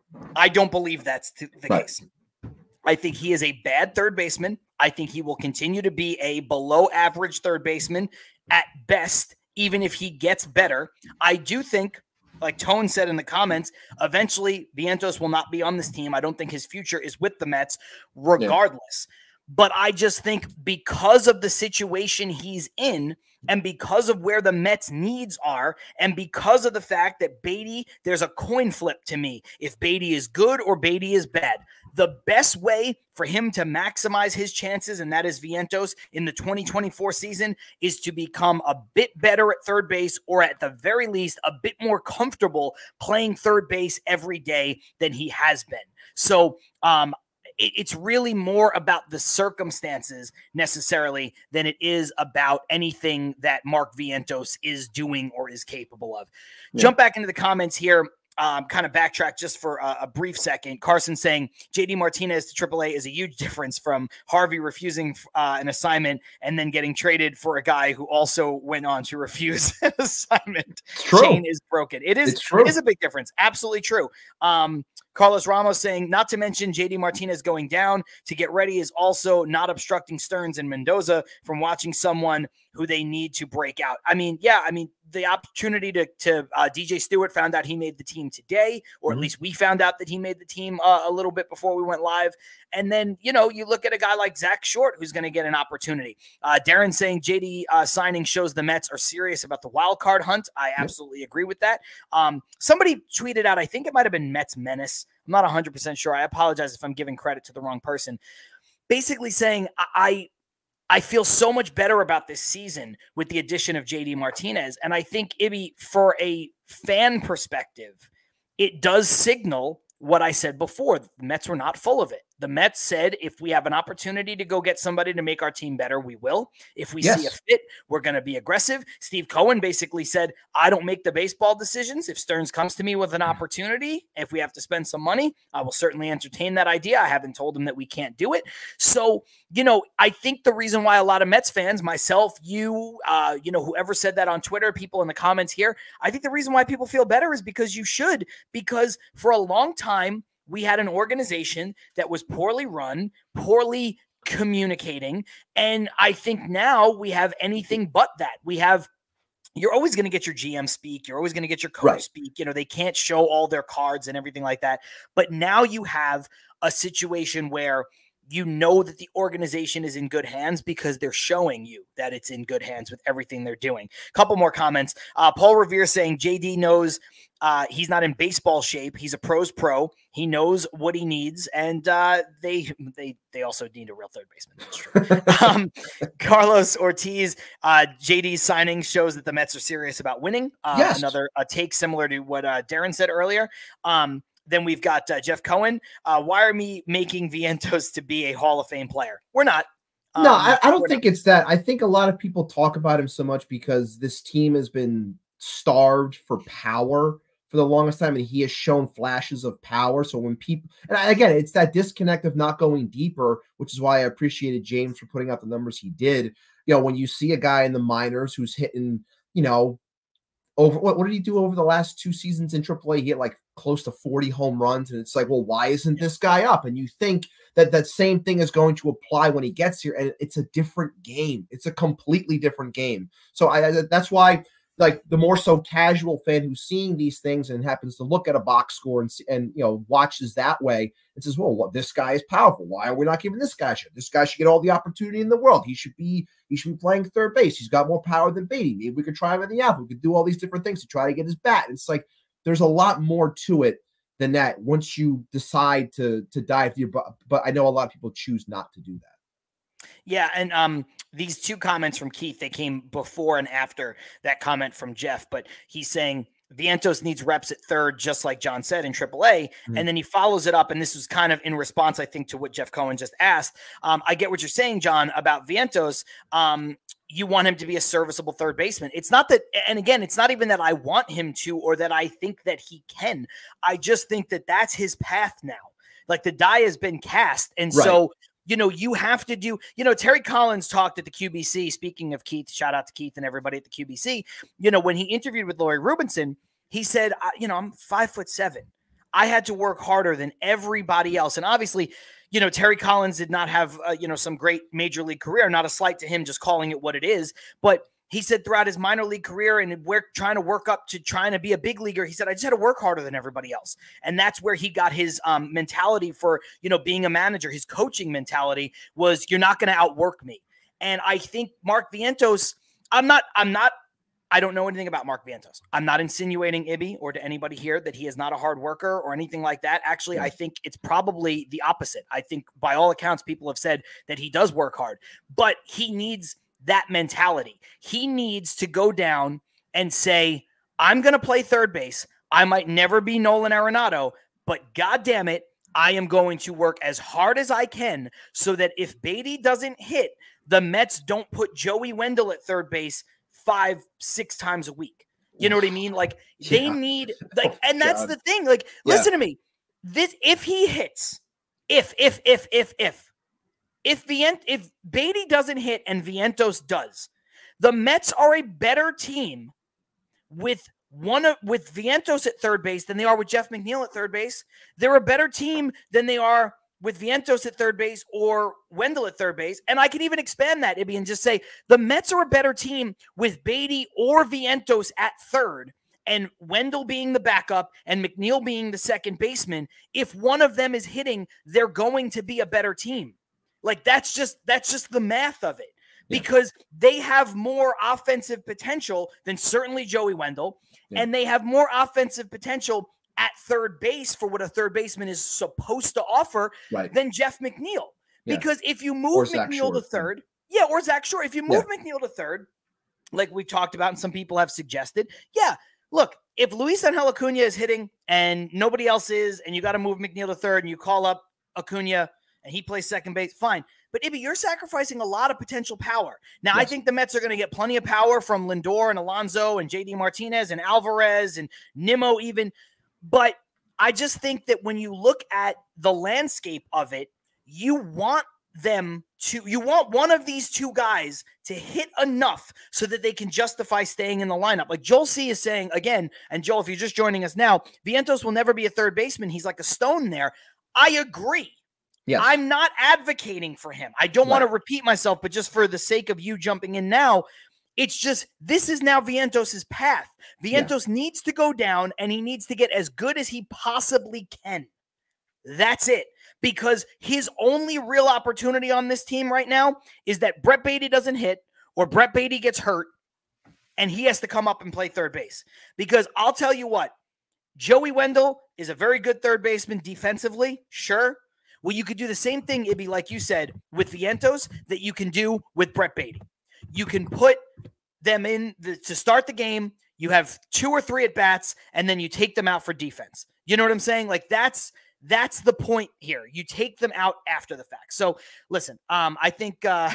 I don't believe that's the right. case. I think he is a bad third baseman. I think he will continue to be a below average third baseman at best, even if he gets better. I do think, like Tone said in the comments, eventually Vientos will not be on this team. I don't think his future is with the Mets regardless. Yeah. But I just think because of the situation he's in, and because of where the Mets' needs are, and because of the fact that Beatty, there's a coin flip to me. If Beatty is good or Beatty is bad, the best way for him to maximize his chances, and that is Vientos, in the twenty twenty-four season, is to become a bit better at third base, or at the very least, a bit more comfortable playing third base every day than he has been. So, um, it's really more about the circumstances necessarily than it is about anything that Mark Vientos is doing or is capable of. Yeah. Jump back into the comments here. Um, kind of backtrack just for a, a brief second. Carson saying J D Martinez to triple A is a huge difference from Harvey refusing uh, an assignment and then getting traded for a guy who also went on to refuse an assignment. Chain is broken. It is, it is a big difference. Absolutely true. Um, Carlos Ramos saying, not to mention J D Martinez going down to get ready is also not obstructing Stearns and Mendoza from watching someone who they need to break out. I mean, yeah, I mean, the opportunity to, to uh, D J Stewart found out he made the team today, or mm-hmm. at least we found out that he made the team uh, a little bit before we went live. And then, you know, you look at a guy like Zach Short, who's going to get an opportunity. Uh, Darren saying J D uh, signing shows the Mets are serious about the wild card hunt. I absolutely agree with that. Um, somebody tweeted out, I think it might've been Mets Menace. I'm not one hundred percent sure. I apologize if I'm giving credit to the wrong person. Basically saying I, I feel so much better about this season with the addition of J D Martinez. And I think, Ibby, for a fan perspective, it does signal what I said before. The Mets were not full of it. The Mets said, if we have an opportunity to go get somebody to make our team better, we will. If we yes. see a fit, we're going to be aggressive. Steve Cohen basically said, I don't make the baseball decisions. If Stearns comes to me with an opportunity, if we have to spend some money, I will certainly entertain that idea. I haven't told him that we can't do it. So, you know, I think the reason why a lot of Mets fans, myself, you, uh, you know, whoever said that on Twitter, people in the comments here, I think the reason why people feel better is because you should, because for a long time, we had an organization that was poorly run, poorly communicating. And I think now we have anything but that. We have, you're always going to get your G M speak. You're always going to get your coach right. speak. You know, they can't show all their cards and everything like that. But now you have a situation where you know that the organization is in good hands because they're showing you that it's in good hands with everything they're doing. A couple more comments. Uh, Paul Revere saying J D knows uh, he's not in baseball shape. He's a pro's pro. He knows what he needs. And uh, they they they also need a real third baseman. That's true. um, Carlos Ortiz, uh, J D's signing shows that the Mets are serious about winning. Uh, yes. Another a take similar to what uh, Darren said earlier. Um, Then we've got uh, Jeff Cohen. Uh, why are we making Vientos to be a Hall of Fame player? We're not. Um, no, I, I don't think not. it's that. I think a lot of people talk about him so much because this team has been starved for power for the longest time, and he has shown flashes of power. So when people, and again, it's that disconnect of not going deeper, which is why I appreciated James for putting out the numbers he did. You know, when you see a guy in the minors who's hitting, you know, over what, what did he do over the last two seasons in triple A? He hit like close to forty home runs. And it's like, well, why isn't this guy up? And you think that that same thing is going to apply when he gets here. And it's a different game. It's a completely different game. So I, that's why, like, the more so casual fan who's seeing these things and happens to look at a box score and, and you know, watches that way and says, well, what, this guy is powerful. Why are we not giving this guy shit? This guy should get all the opportunity in the world. He should be, he should be playing third base. He's got more power than Beatty. Maybe we could try him in the outfield. We could do all these different things to try to get his bat. It's like, there's a lot more to it than that once you decide to, to dive deep. But, but I know a lot of people choose not to do that. Yeah. And, um, these two comments from Keith, they came before and after that comment from Jeff, but he's saying Vientos needs reps at third, just like John said in triple A. Mm-hmm. And then he follows it up. And this was kind of in response, I think, to what Jeff Cohen just asked. Um, I get what you're saying, John, about Vientos. Um, you want him to be a serviceable third baseman. It's not that, and again, it's not even that I want him to, or that I think that he can. I just think that that's his path now. Like, the die has been cast. And right. so, you know, you have to do, you know, Terry Collins talked at the Q B C, speaking of Keith, shout out to Keith and everybody at the Q B C. You know, when he interviewed with Laurie Rubinson, he said, you know, I'm five foot seven. I had to work harder than everybody else. And obviously, you know, Terry Collins did not have, uh, you know, some great major league career, not a slight to him, just calling it what it is. But he said throughout his minor league career and we're trying to work up to trying to be a big leaguer, he said, I just had to work harder than everybody else. And that's where he got his um, mentality for, you know, being a manager. His coaching mentality was, you're not going to outwork me. And I think Mark Vientos, I'm not, I'm not, I don't know anything about Mark Vientos. I'm not insinuating Ibby or to anybody here that he is not a hard worker or anything like that. Actually, yeah. I think it's probably the opposite. I think by all accounts, people have said that he does work hard, but he needs that mentality. He needs to go down and say, I'm going to play third base. I might never be Nolan Arenado, but God damn it, I am going to work as hard as I can so that if Beatty doesn't hit, the Mets don't put Joey Wendell at third base five, six times a week. You know what I mean? Like they yeah. need like, oh, and that's God. the thing. Like, yeah. listen to me. This, if he hits, if, if, if, if, if, if Vient, if Beatty doesn't hit and Vientos does, the Mets are a better team with one of with Vientos at third base than they are with Jeff McNeil at third base. They're a better team than they are with Vientos at third base or Wendell at third base. And I can even expand that, Ibby, and just say the Mets are a better team with Beatty or Vientos at third and Wendell being the backup and McNeil being the second baseman. If one of them is hitting, they're going to be a better team. Like that's just, that's just the math of it yeah. because they have more offensive potential than certainly Joey Wendell. Yeah. And they have more offensive potential at third base for what a third baseman is supposed to offer right. than Jeff McNeil. Yeah. Because if you move McNeil to third, yeah, or Zach Shore, if you move yeah. McNeil to third, like we've talked about and some people have suggested, yeah, look, if Luis Angel Acuna is hitting and nobody else is, and you got to move McNeil to third and you call up Acuna and he plays second base, fine. But Ibby, you're sacrificing a lot of potential power. Now, yes. I think the Mets are going to get plenty of power from Lindor and Alonso and J D Martinez and Alvarez and Nimmo even. But I just think that when you look at the landscape of it, you want them to, you want one of these two guys to hit enough so that they can justify staying in the lineup. Like Joel C is saying again, and Joel, if you're just joining us now, Vientos will never be a third baseman. He's like a stone there. I agree. Yes. I'm not advocating for him. I don't right. want to repeat myself, but just for the sake of you jumping in now, it's just, this is now Vientos' path. Vientos yeah. needs to go down and he needs to get as good as he possibly can. That's it. Because his only real opportunity on this team right now is that Brett Beatty doesn't hit or Brett Beatty gets hurt and he has to come up and play third base. Because I'll tell you what, Joey Wendell is a very good third baseman defensively, sure. Well, you could do the same thing, Ibby, like you said, with Vientos that you can do with Brett Beatty. You can put them in the, to start the game. You have two or three at bats, and then you take them out for defense. You know what I'm saying? Like that's that's the point here. You take them out after the fact. So listen, um, I think uh,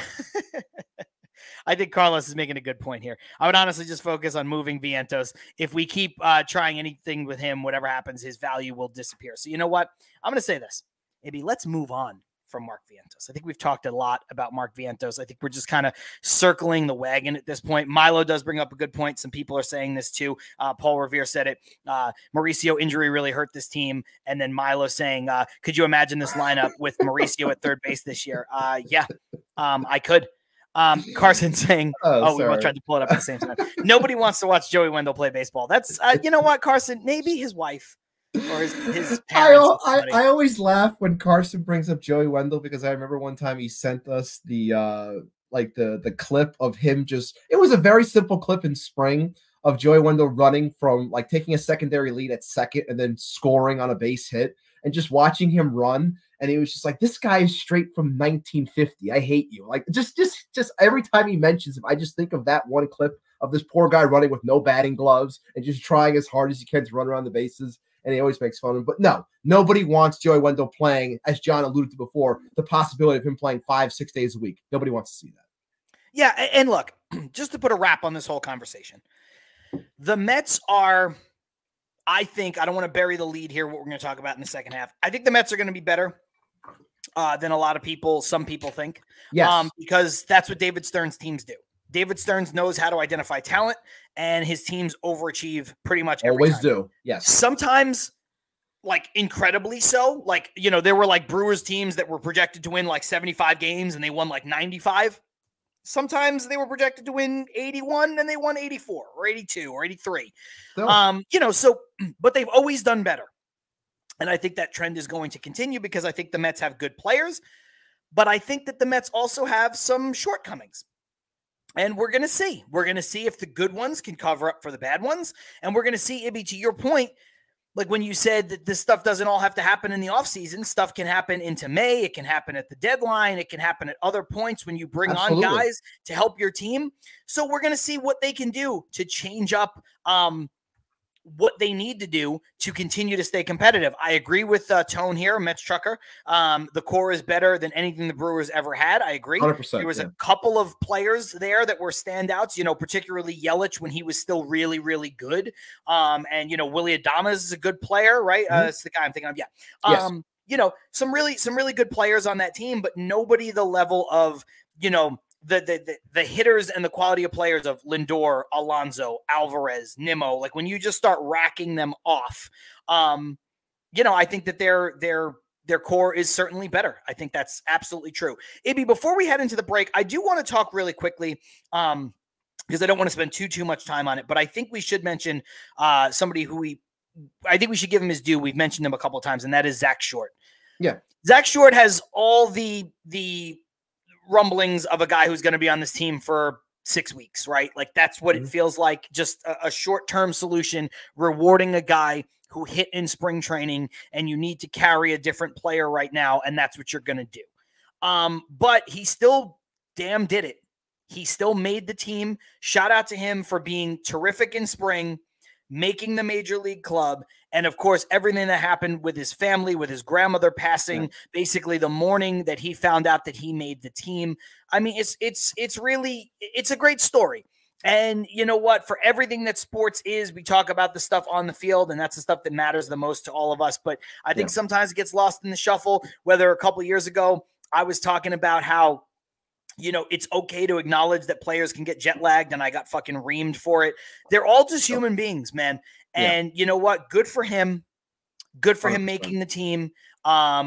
I think Carlos is making a good point here. I would honestly just focus on moving Vientos. If we keep uh, trying anything with him, whatever happens, his value will disappear. So you know what? I'm going to say this. Maybe let's move on from Mark Vientos. I think we've talked a lot about Mark Vientos. I think we're just kind of circling the wagon at this point. Milo does bring up a good point. Some people are saying this too. Uh, Paul Revere said it. Uh, Mauricio injury really hurt this team. And then Milo saying, uh, could you imagine this lineup with Mauricio at third base this year? Uh, yeah, um, I could. Um, Carson saying, oh, oh we both tried to pull it up at the same time. Nobody wants to watch Joey Wendell play baseball. That's, uh, you know what, Carson, maybe his wife. Or his, his I, I, I always laugh when Carson brings up Joey Wendell because I remember one time he sent us the uh like the the clip of him just it was a very simple clip in spring of Joey Wendell running from like taking a secondary lead at second and then scoring on a base hit and just watching him run. And he was just like, this guy is straight from nineteen fifty. I hate you. Like just just just every time he mentions him, I just think of that one clip of this poor guy running with no batting gloves and just trying as hard as he can to run around the bases. And he always makes fun of him. But no, nobody wants Joey Wendell playing, as John alluded to before, the possibility of him playing five, six days a week. Nobody wants to see that. Yeah, and look, just to put a wrap on this whole conversation, the Mets are, I think, I don't want to bury the lead here, what we're going to talk about in the second half. I think the Mets are going to be better uh, than a lot of people, some people think. Yes. Um, because that's what David Stern's teams do. David Stearns knows how to identify talent, and his teams overachieve pretty much every Always time. do, yes. Sometimes, like, incredibly so. Like, you know, there were, like, Brewers teams that were projected to win, like, seventy-five games, and they won, like, ninety-five. sometimes they were projected to win eighty-one and they won eighty-four or eighty-two or eighty-three. Still. Um, you know, so, but they've always done better. And I think that trend is going to continue because I think the Mets have good players, but I think that the Mets also have some shortcomings. And we're going to see. We're going to see if the good ones can cover up for the bad ones. And we're going to see, Ibby, to your point, like when you said that this stuff doesn't all have to happen in the offseason, stuff can happen into May. It can happen at the deadline. It can happen at other points when you bring Absolutely. on guys to help your team. So we're going to see what they can do to change up um, what they need to do to continue to stay competitive. I agree with uh, Tone here, Mets Trucker. Um, the core is better than anything the Brewers ever had. I agree. one hundred percent, there was yeah. a couple of players there that were standouts, you know, particularly Yelich when he was still really, really good. Um, and, you know, Willie Adames is a good player, right? Mm-hmm. Uh, that's the guy I'm thinking of. Yeah. Um, yes. You know, some really, some really good players on that team, but nobody the level of, you know, The, the the the hitters and the quality of players of Lindor, Alonso, Alvarez, Nimmo, like when you just start racking them off, um, you know, I think that their their their core is certainly better. I think that's absolutely true. Ibby, before we head into the break, I do want to talk really quickly, um, because I don't want to spend too too much time on it, but I think we should mention uh, somebody who we, I think we should give him his due. We've mentioned him a couple of times, and that is Zach Short. Yeah, Zach Short has all the the. rumblings of a guy who's going to be on this team for six weeks, right? Like that's what mm-hmm. it feels like. Just a, a short-term solution, rewarding a guy who hit in spring training, and you need to carry a different player right now. And that's what you're going to do. Um, but he still damn did it. He still made the team. Shout out to him for being terrific in spring, making the major league club. And of course, everything that happened with his family, with his grandmother passing, yeah. basically the morning that he found out that he made the team. I mean, it's, it's, it's really, it's a great story. And you know what, for everything that sports is, we talk about the stuff on the field, and that's the stuff that matters the most to all of us. But I think yeah. sometimes it gets lost in the shuffle, whether a couple of years ago, I was talking about how, you know, it's okay to acknowledge that players can get jet lagged, and I got fucking reamed for it. They're all just human beings, man. And yeah. you know what? Good for him. Good for one hundred percent. Him making the team. Um,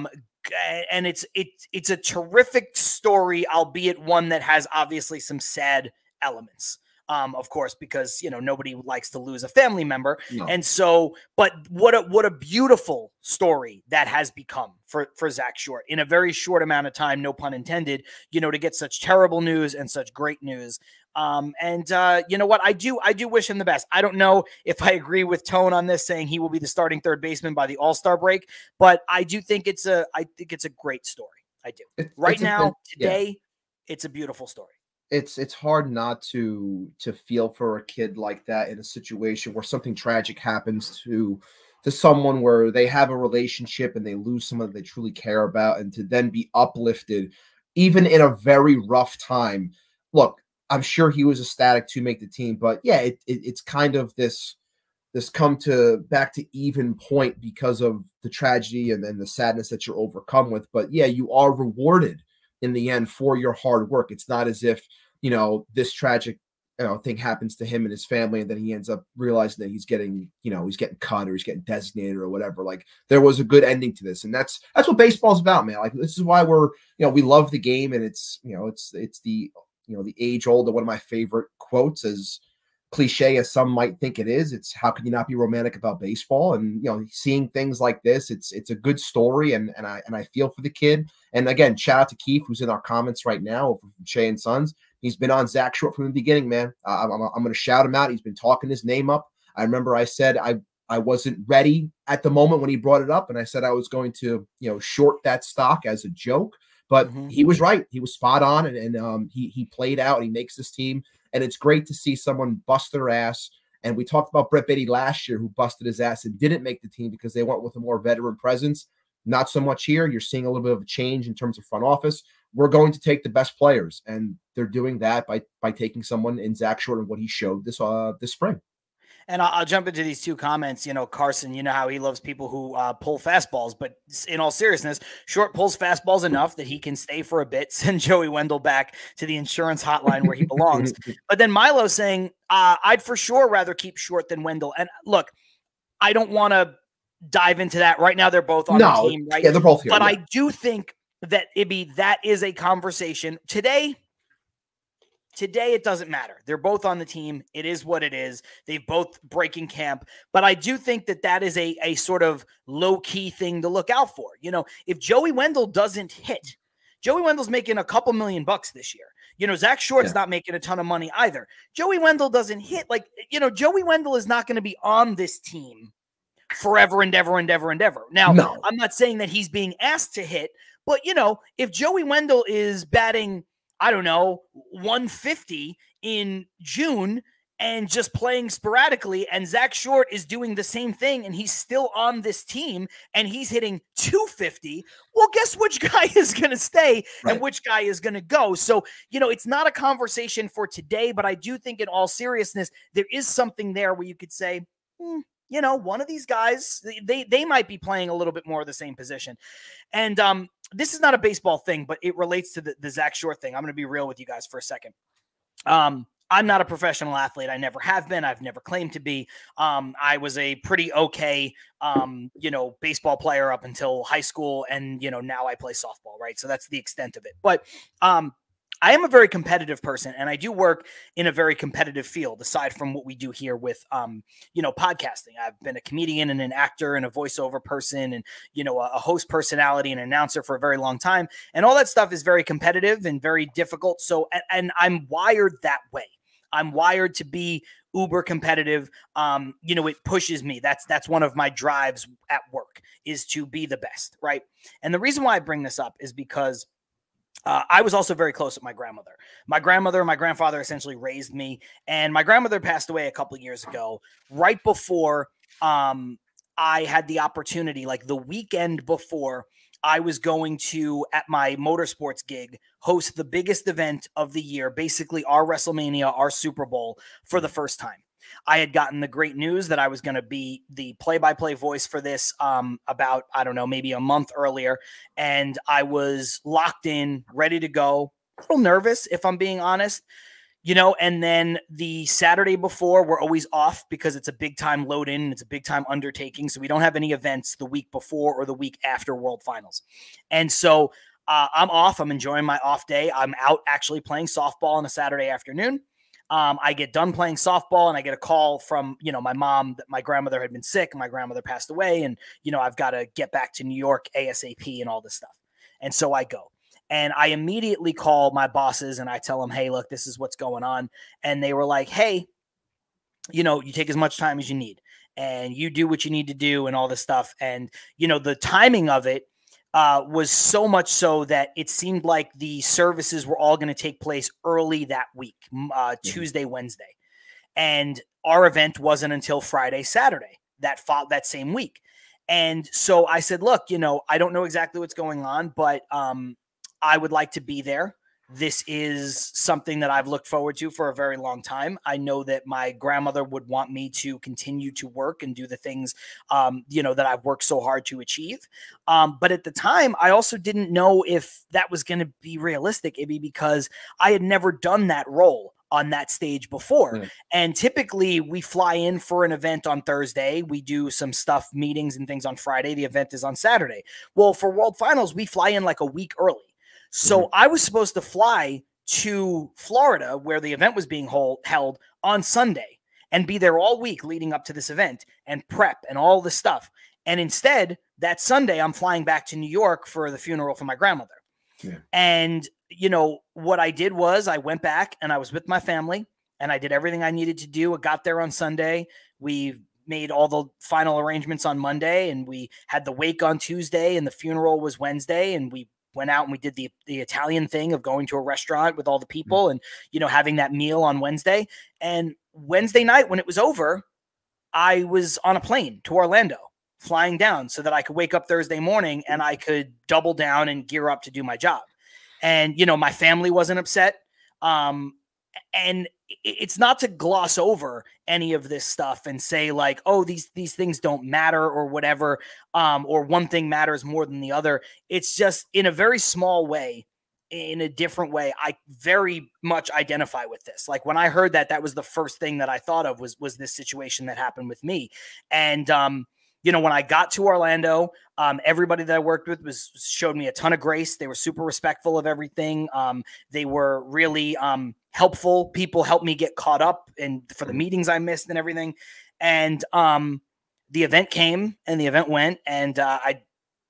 and it's it's it's a terrific story, albeit one that has obviously some sad elements. Um, of course, because, you know, nobody likes to lose a family member. No. And so, but what a, what a beautiful story that has become for, for Zach Short in a very short amount of time, no pun intended, you know, to get such terrible news and such great news. Um, and uh, you know what, I do, I do wish him the best. I don't know if I agree with Tone on this, saying he will be the starting third baseman by the All-Star break, but I do think it's a, I think it's a great story. I do. It, right now, a, today, yeah. it's a beautiful story. It's it's hard not to to feel for a kid like that in a situation where something tragic happens to to someone where they have a relationship and they lose someone they truly care about, and to then be uplifted even in a very rough time. Look, I'm sure he was ecstatic to make the team, but yeah, it, it, it's kind of this this come to back to even point because of the tragedy and then the sadness that you're overcome with. But yeah, you are rewarded in the end for your hard work. It's not as if, you know, this tragic, you know, thing happens to him and his family, and then he ends up realizing that he's getting, you know, he's getting cut or he's getting designated or whatever. Like, there was a good ending to this, and that's that's what baseball's about, man. Like, this is why we're, you know, we love the game, and it's, you know, it's it's the, you know, the age old, and one of my favorite quotes, as cliche as some might think it is, it's how can you not be romantic about baseball? And, you know, seeing things like this, it's it's a good story, and and I and I feel for the kid. And again, shout out to Keith, who's in our comments right now from Shea and Sons. He's been on Zach Short from the beginning, man. Uh, I'm, I'm going to shout him out. He's been talking his name up. I remember I said I I wasn't ready at the moment when he brought it up, and I said I was going to, you know, short that stock as a joke. But mm-hmm. he was right. He was spot on, and, and um, he he played out, and he makes this team. And it's great to see someone bust their ass. And we talked about Brett Beatty last year, who busted his ass and didn't make the team because they went with a more veteran presence. Not so much here. You're seeing a little bit of a change in terms of front office. We're going to take the best players, and they're doing that by by taking someone in Zach Short and what he showed this uh this spring. And I'll, I'll jump into these two comments. You know, Carson, you know how he loves people who uh, pull fastballs, but in all seriousness, Short pulls fastballs enough that he can stay for a bit, send Joey Wendell back to the insurance hotline where he belongs. But then Milo saying, uh, I'd for sure rather keep Short than Wendell. And look, I don't want to dive into that right now. They're both on no, the team, right? Yeah, they're both here. But yeah. I do think that, Ibby, that is a conversation today. Today, it doesn't matter. They're both on the team. It is what it is. They've both breaking camp. But I do think that that is a, a sort of low-key thing to look out for. You know, if Joey Wendell doesn't hit, Joey Wendell's making a couple million bucks this year. You know, Zach Short's yeah. not making a ton of money either. Joey Wendell doesn't hit. Like, you know, Joey Wendell is not going to be on this team forever and ever and ever and ever. Now, no. I'm not saying that he's being asked to hit, but, you know, if Joey Wendell is batting, I don't know, one fifty in June and just playing sporadically, and Zach Short is doing the same thing and he's still on this team and he's hitting two fifty, well, guess which guy is going to stay right. and which guy is going to go. So, you know, it's not a conversation for today, but I do think in all seriousness, there is something there where you could say, hmm, you know, one of these guys, they, they might be playing a little bit more of the same position. And, um, this is not a baseball thing, but it relates to the, the Zach Short thing. I'm going to be real with you guys for a second. Um, I'm not a professional athlete. I never have been. I've never claimed to be. Um, I was a pretty okay, um, you know, baseball player up until high school. And, you know, now I play softball, right? So that's the extent of it. But, um, I am a very competitive person, and I do work in a very competitive field, aside from what we do here with, um, you know, podcasting. I've been a comedian and an actor and a voiceover person and, you know, a, a host personality and announcer for a very long time. And all that stuff is very competitive and very difficult. So, and, and I'm wired that way. I'm wired to be uber competitive. Um, you know, it pushes me. That's, that's one of my drives at work, is to be the best. Right. And the reason why I bring this up is because Uh, I was also very close with my grandmother. My grandmother and my grandfather essentially raised me, and my grandmother passed away a couple of years ago, right before um, I had the opportunity, like the weekend before I was going to, at my motorsports gig, host the biggest event of the year, basically our WrestleMania, our Super Bowl, for the first time. I had gotten the great news that I was going to be the play-by-play voice for this um, about, I don't know, maybe a month earlier. And I was locked in, ready to go, a little nervous, if I'm being honest, you know, and then the Saturday before, we're always off because it's a big time load in. It's a big time undertaking. So we don't have any events the week before or the week after World Finals. And so uh, I'm off. I'm enjoying my off day. I'm out actually playing softball on a Saturday afternoon. Um, I get done playing softball and I get a call from, you know, my mom that my grandmother had been sick and my grandmother passed away. And, you know, I've got to get back to New York ASAP and all this stuff. And so I go and I immediately call my bosses and I tell them, hey, look, this is what's going on. And they were like, hey, you know, you take as much time as you need and you do what you need to do and all this stuff. And, you know, the timing of it Uh, was so much so that it seemed like the services were all going to take place early that week, uh, mm-hmm. Tuesday, Wednesday. And our event wasn't until Friday, Saturday, that fought that same week. And so I said, look, you know, I don't know exactly what's going on, but um, I would like to be there. This is something that I've looked forward to for a very long time. I know that my grandmother would want me to continue to work and do the things, um, you know, that I've worked so hard to achieve. Um, but at the time, I also didn't know if that was going to be realistic, Ibby, because I had never done that role on that stage before. Mm. And typically we fly in for an event on Thursday. We do some stuff, meetings and things on Friday. The event is on Saturday. Well, for World Finals, we fly in like a week early. So mm-hmm. I was supposed to fly to Florida where the event was being hold, held on Sunday and be there all week leading up to this event and prep and all this stuff. And instead, that Sunday, I'm flying back to New York for the funeral for my grandmother. Yeah. And, you know, what I did was I went back and I was with my family and I did everything I needed to do. I got there on Sunday. We made all the final arrangements on Monday and we had the wake on Tuesday and the funeral was Wednesday. And we went out and we did the, the Italian thing of going to a restaurant with all the people mm-hmm. and, you know, having that meal on Wednesday. And Wednesday night when it was over, I was on a plane to Orlando flying down so that I could wake up Thursday morning and I could double down and gear up to do my job. And, you know, my family wasn't upset. Um, and it's not to gloss over any of this stuff and say like, oh, these, these things don't matter or whatever. Um, or one thing matters more than the other. It's just in a very small way, in a different way. I very much identify with this. Like when I heard that, that was the first thing that I thought of was, was this situation that happened with me. And, um, you know, when I got to Orlando, Um, everybody that I worked with was showed me a ton of grace. They were super respectful of everything. Um, they were really um, helpful. People helped me get caught up and for the meetings I missed and everything. And um, the event came and the event went, and uh, I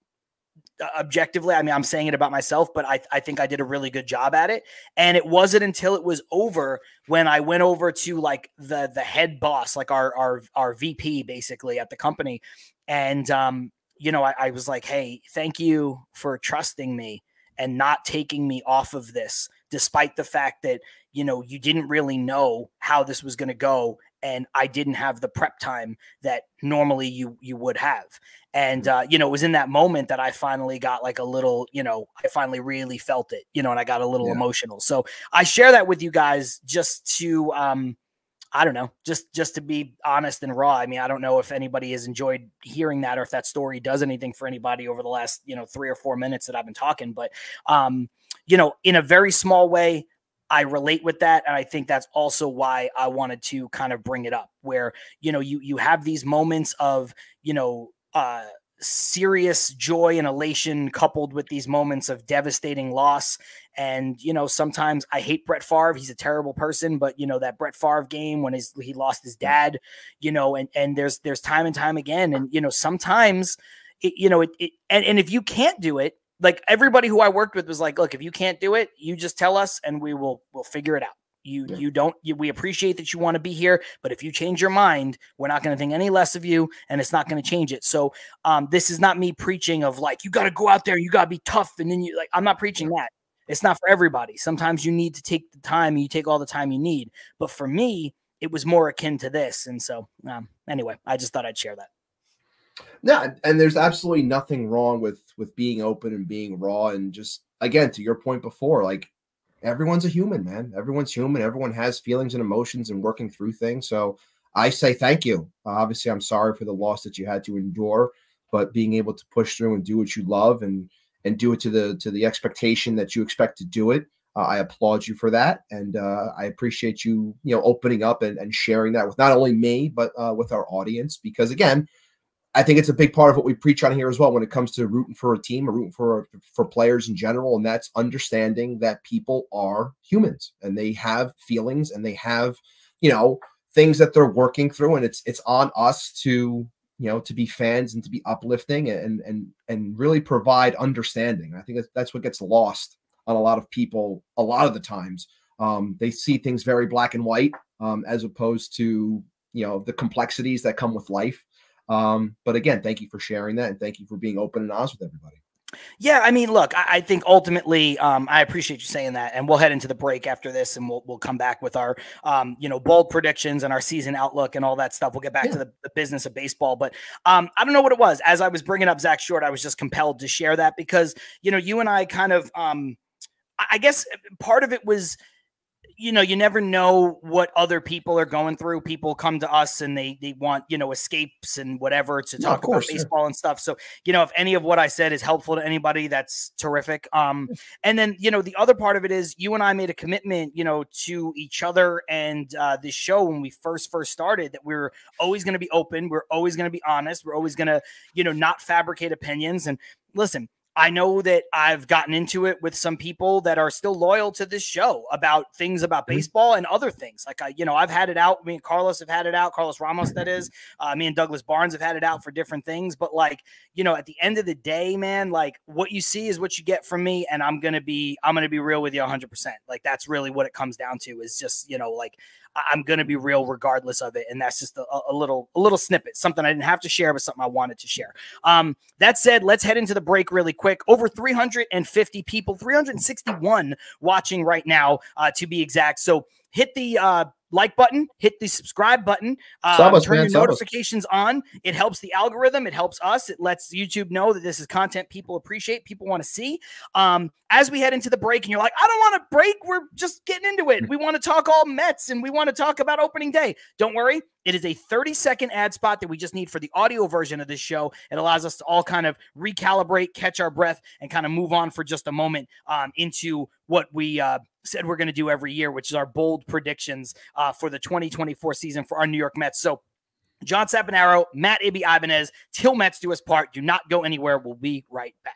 objectively, I mean, I'm saying it about myself, but I, I think I did a really good job at it. And it wasn't until it was over when I went over to like the, the head boss, like our, our, our V P basically at the company. And, um, you know, I, I was like, hey, thank you for trusting me and not taking me off of this, despite the fact that, you know, you didn't really know how this was going to go. And I didn't have the prep time that normally you, you would have. And, uh, you know, it was in that moment that I finally got like a little, you know, I finally really felt it, you know, and I got a little yeah. emotional. So I share that with you guys just to, um, I don't know, just, just to be honest and raw. I mean, I don't know if anybody has enjoyed hearing that or if that story does anything for anybody over the last, you know, three or four minutes that I've been talking, but, um, you know, in a very small way, I relate with that. And I think that's also why I wanted to kind of bring it up where, you know, you, you have these moments of, you know, uh, serious joy and elation coupled with these moments of devastating loss. And, you know, sometimes I hate Brett Favre. He's a terrible person, but you know, that Brett Favre game when his, he lost his dad, you know, and, and there's, there's time and time again. And, you know, sometimes it, you know, it, it and, and if you can't do it, like everybody who I worked with was like, look, if you can't do it, you just tell us and we will, we'll figure it out. You, yeah. you don't, you, we appreciate that you want to be here, but if you change your mind, we're not going to think any less of you and it's not going to change it. So um, this is not me preaching of like, you got to go out there, you got to be tough. And then you like, I'm not preaching that. It's not for everybody. Sometimes you need to take the time and you take all the time you need. But for me, it was more akin to this. And so um, anyway, I just thought I'd share that. No, and there's absolutely nothing wrong with with being open and being raw. And just, again, to your point before, like, everyone's a human, man. Everyone's human. Everyone has feelings and emotions and working through things. So I say thank you. Uh, obviously, I'm sorry for the loss that you had to endure, but being able to push through and do what you love and and do it to the to the expectation that you expect to do it, uh, I applaud you for that. And uh, I appreciate you, you know, opening up and, and sharing that with not only me, but uh, with our audience. Because, again, I think it's a big part of what we preach on here as well when it comes to rooting for a team or rooting for for players in general, and that's understanding that people are humans and they have feelings and they have, you know, things that they're working through, and it's it's on us to, you know, to be fans and to be uplifting and and and really provide understanding. I think that's, that's what gets lost on a lot of people a lot of the times. Um, they see things very black and white um, as opposed to, you know, the complexities that come with life. Um, but again, thank you for sharing that. And thank you for being open and honest with everybody. Yeah. I mean, look, I, I think ultimately, um, I appreciate you saying that, and we'll head into the break after this and we'll, we'll come back with our, um, you know, bold predictions and our season outlook and all that stuff. We'll get back yeah. to the, the business of baseball, but, um, I don't know what it was. As I was bringing up Zach Short, I was just compelled to share that because, you know, you and I kind of, um, I guess part of it was, you know, you never know what other people are going through. People come to us and they they want, you know, escapes and whatever to talk no, course, about baseball yeah. and stuff. So, you know, if any of what I said is helpful to anybody, that's terrific. Um, and then, you know, the other part of it is you and I made a commitment, you know, to each other and uh, this show when we first first started that we we're always going to be open. We're always going to be honest. We're always going to, you know, not fabricate opinions. And listen, I know that I've gotten into it with some people that are still loyal to this show about things about baseball and other things. Like, I, you know, I've had it out. Me and Carlos have had it out. Carlos Ramos, that is. Uh, me and Douglas Barnes have had it out for different things. But, like, you know, at the end of the day, man, like, what you see is what you get from me. And I'm going to be, I'm going to be real with you one hundred percent. Like, that's really what it comes down to is just, you know, like, I'm going to be real regardless of it. And that's just a, a little, a little snippet, something I didn't have to share, but something I wanted to share. Um, that said, let's head into the break really quick. Over three hundred fifty people, three hundred sixty-one watching right now, uh, to be exact. So hit the, uh, like button, hit the subscribe button, uh, us, turn man, your notifications us. on. It helps the algorithm. It helps us. It lets YouTube know that this is content people appreciate, people want to see. Um, as we head into the break and you're like, I don't want to break. We're just getting into it. We want to talk all Mets and we want to talk about opening day. Don't worry. It is a thirty second ad spot that we just need for the audio version of this show. It allows us to all kind of recalibrate, catch our breath, and kind of move on for just a moment um, into what we uh, said we're going to do every year, which is our bold predictions uh, for the twenty twenty-four season for our New York Mets. So John Saponaro, Matt Ibanez, Til Mets Do Us Part. Do not go anywhere. We'll be right back.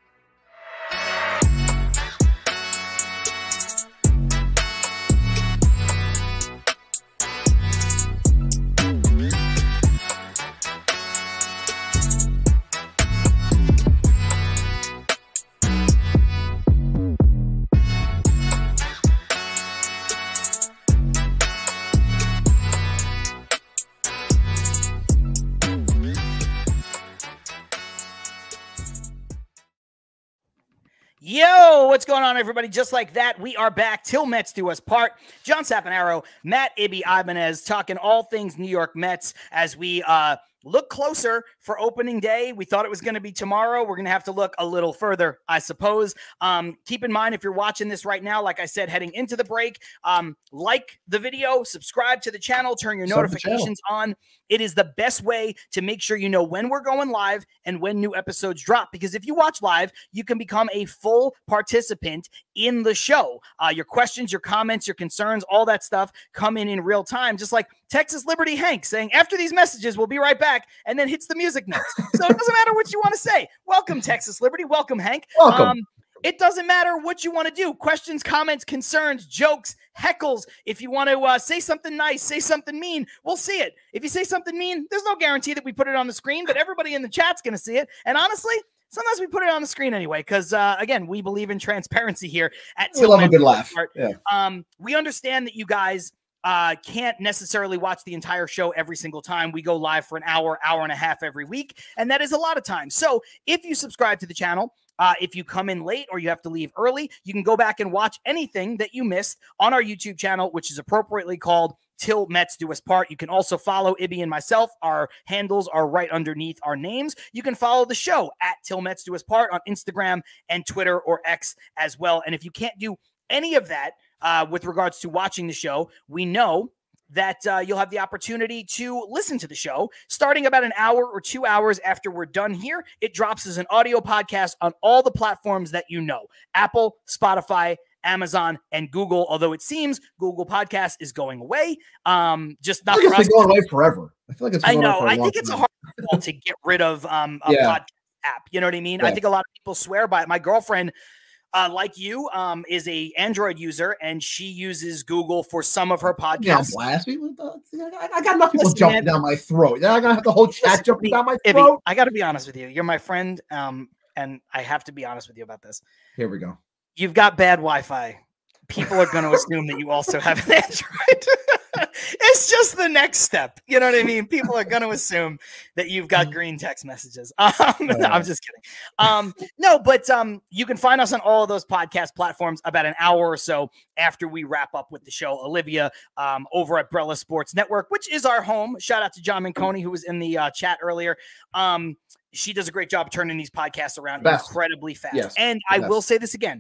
Yo, what's going on, everybody? Just like that, we are back. Til Mets Do Us Part. John Saponaro, Matt Ibanez, talking all things New York Mets as we uh, look closer for opening day. We thought it was going to be tomorrow. We're going to have to look a little further, I suppose. Um, keep in mind, if you're watching this right now, like I said, heading into the break, um, like the video, subscribe to the channel, turn your notifications on. It is the best way to make sure you know when we're going live and when new episodes drop. Because if you watch live, you can become a full participant in the show. Uh, your questions, your comments, your concerns, all that stuff come in in real time. Just like Texas Liberty Hank saying, after these messages, we'll be right back, and then hits the music notes. So it doesn't matter what you want to say. Welcome, Texas Liberty. Welcome, Hank. Welcome. Um, It doesn't matter what you want to do. Questions, comments, concerns, jokes, heckles. If you want to uh, say something nice, say something mean, we'll see it. If you say something mean, there's no guarantee that we put it on the screen, but everybody in the chat's going to see it. And honestly, sometimes we put it on the screen anyway, because, uh, again, we believe in transparency here at We love a good laugh. Yeah. Um, we understand that you guys uh, can't necessarily watch the entire show every single time. We go live for an hour, hour and a half every week, and that is a lot of time. So if you subscribe to the channel, Uh, if you come in late or you have to leave early, you can go back and watch anything that you missed on our YouTube channel, which is appropriately called Til Mets Do Us Part. You can also follow Ibby and myself. Our handles are right underneath our names. You can follow the show at Til Mets Do Us Part on Instagram and Twitter or X as well. And if you can't do any of that uh, with regards to watching the show, we know that uh, you'll have the opportunity to listen to the show starting about an hour or two hours after we're done here. It drops as an audio podcast on all the platforms that you know: Apple, Spotify, Amazon, and Google. Although it seems Google Podcast is going away. Um, just not I feel for like us. it's going away forever. I feel like it's I going know. away for a I long think it's a time. hard call to get rid of um, a Yeah. podcast app. You know what I mean? I Yeah. think a lot of people swear by it. My girlfriend, Uh, like you, um, is a Android user, and she uses Google for some of her Yeah, podcasts. blast me. I I got enough people Listen, jumping man. down my throat. Then I gotta have the whole chat Listen, jumping Ibby, down my Ibby, throat. I got to be honest with you. You're my friend, um, and I have to be honest with you about this. Here we go. You've got bad Wi-Fi. People are going to assume that you also have an Android. It's just the next step. You know what I mean? People are going to assume that you've got green text messages. Um, no, I'm just kidding. Um, no, but um, you can find us on all of those podcast platforms about an hour or so after we wrap up with the show. Olivia um, over at Brella Sports Network, which is our home. Shout out to John Manconi, who was in the uh, chat earlier. Um, she does a great job turning these podcasts around Best. incredibly fast. Yes, and I best. will say this again.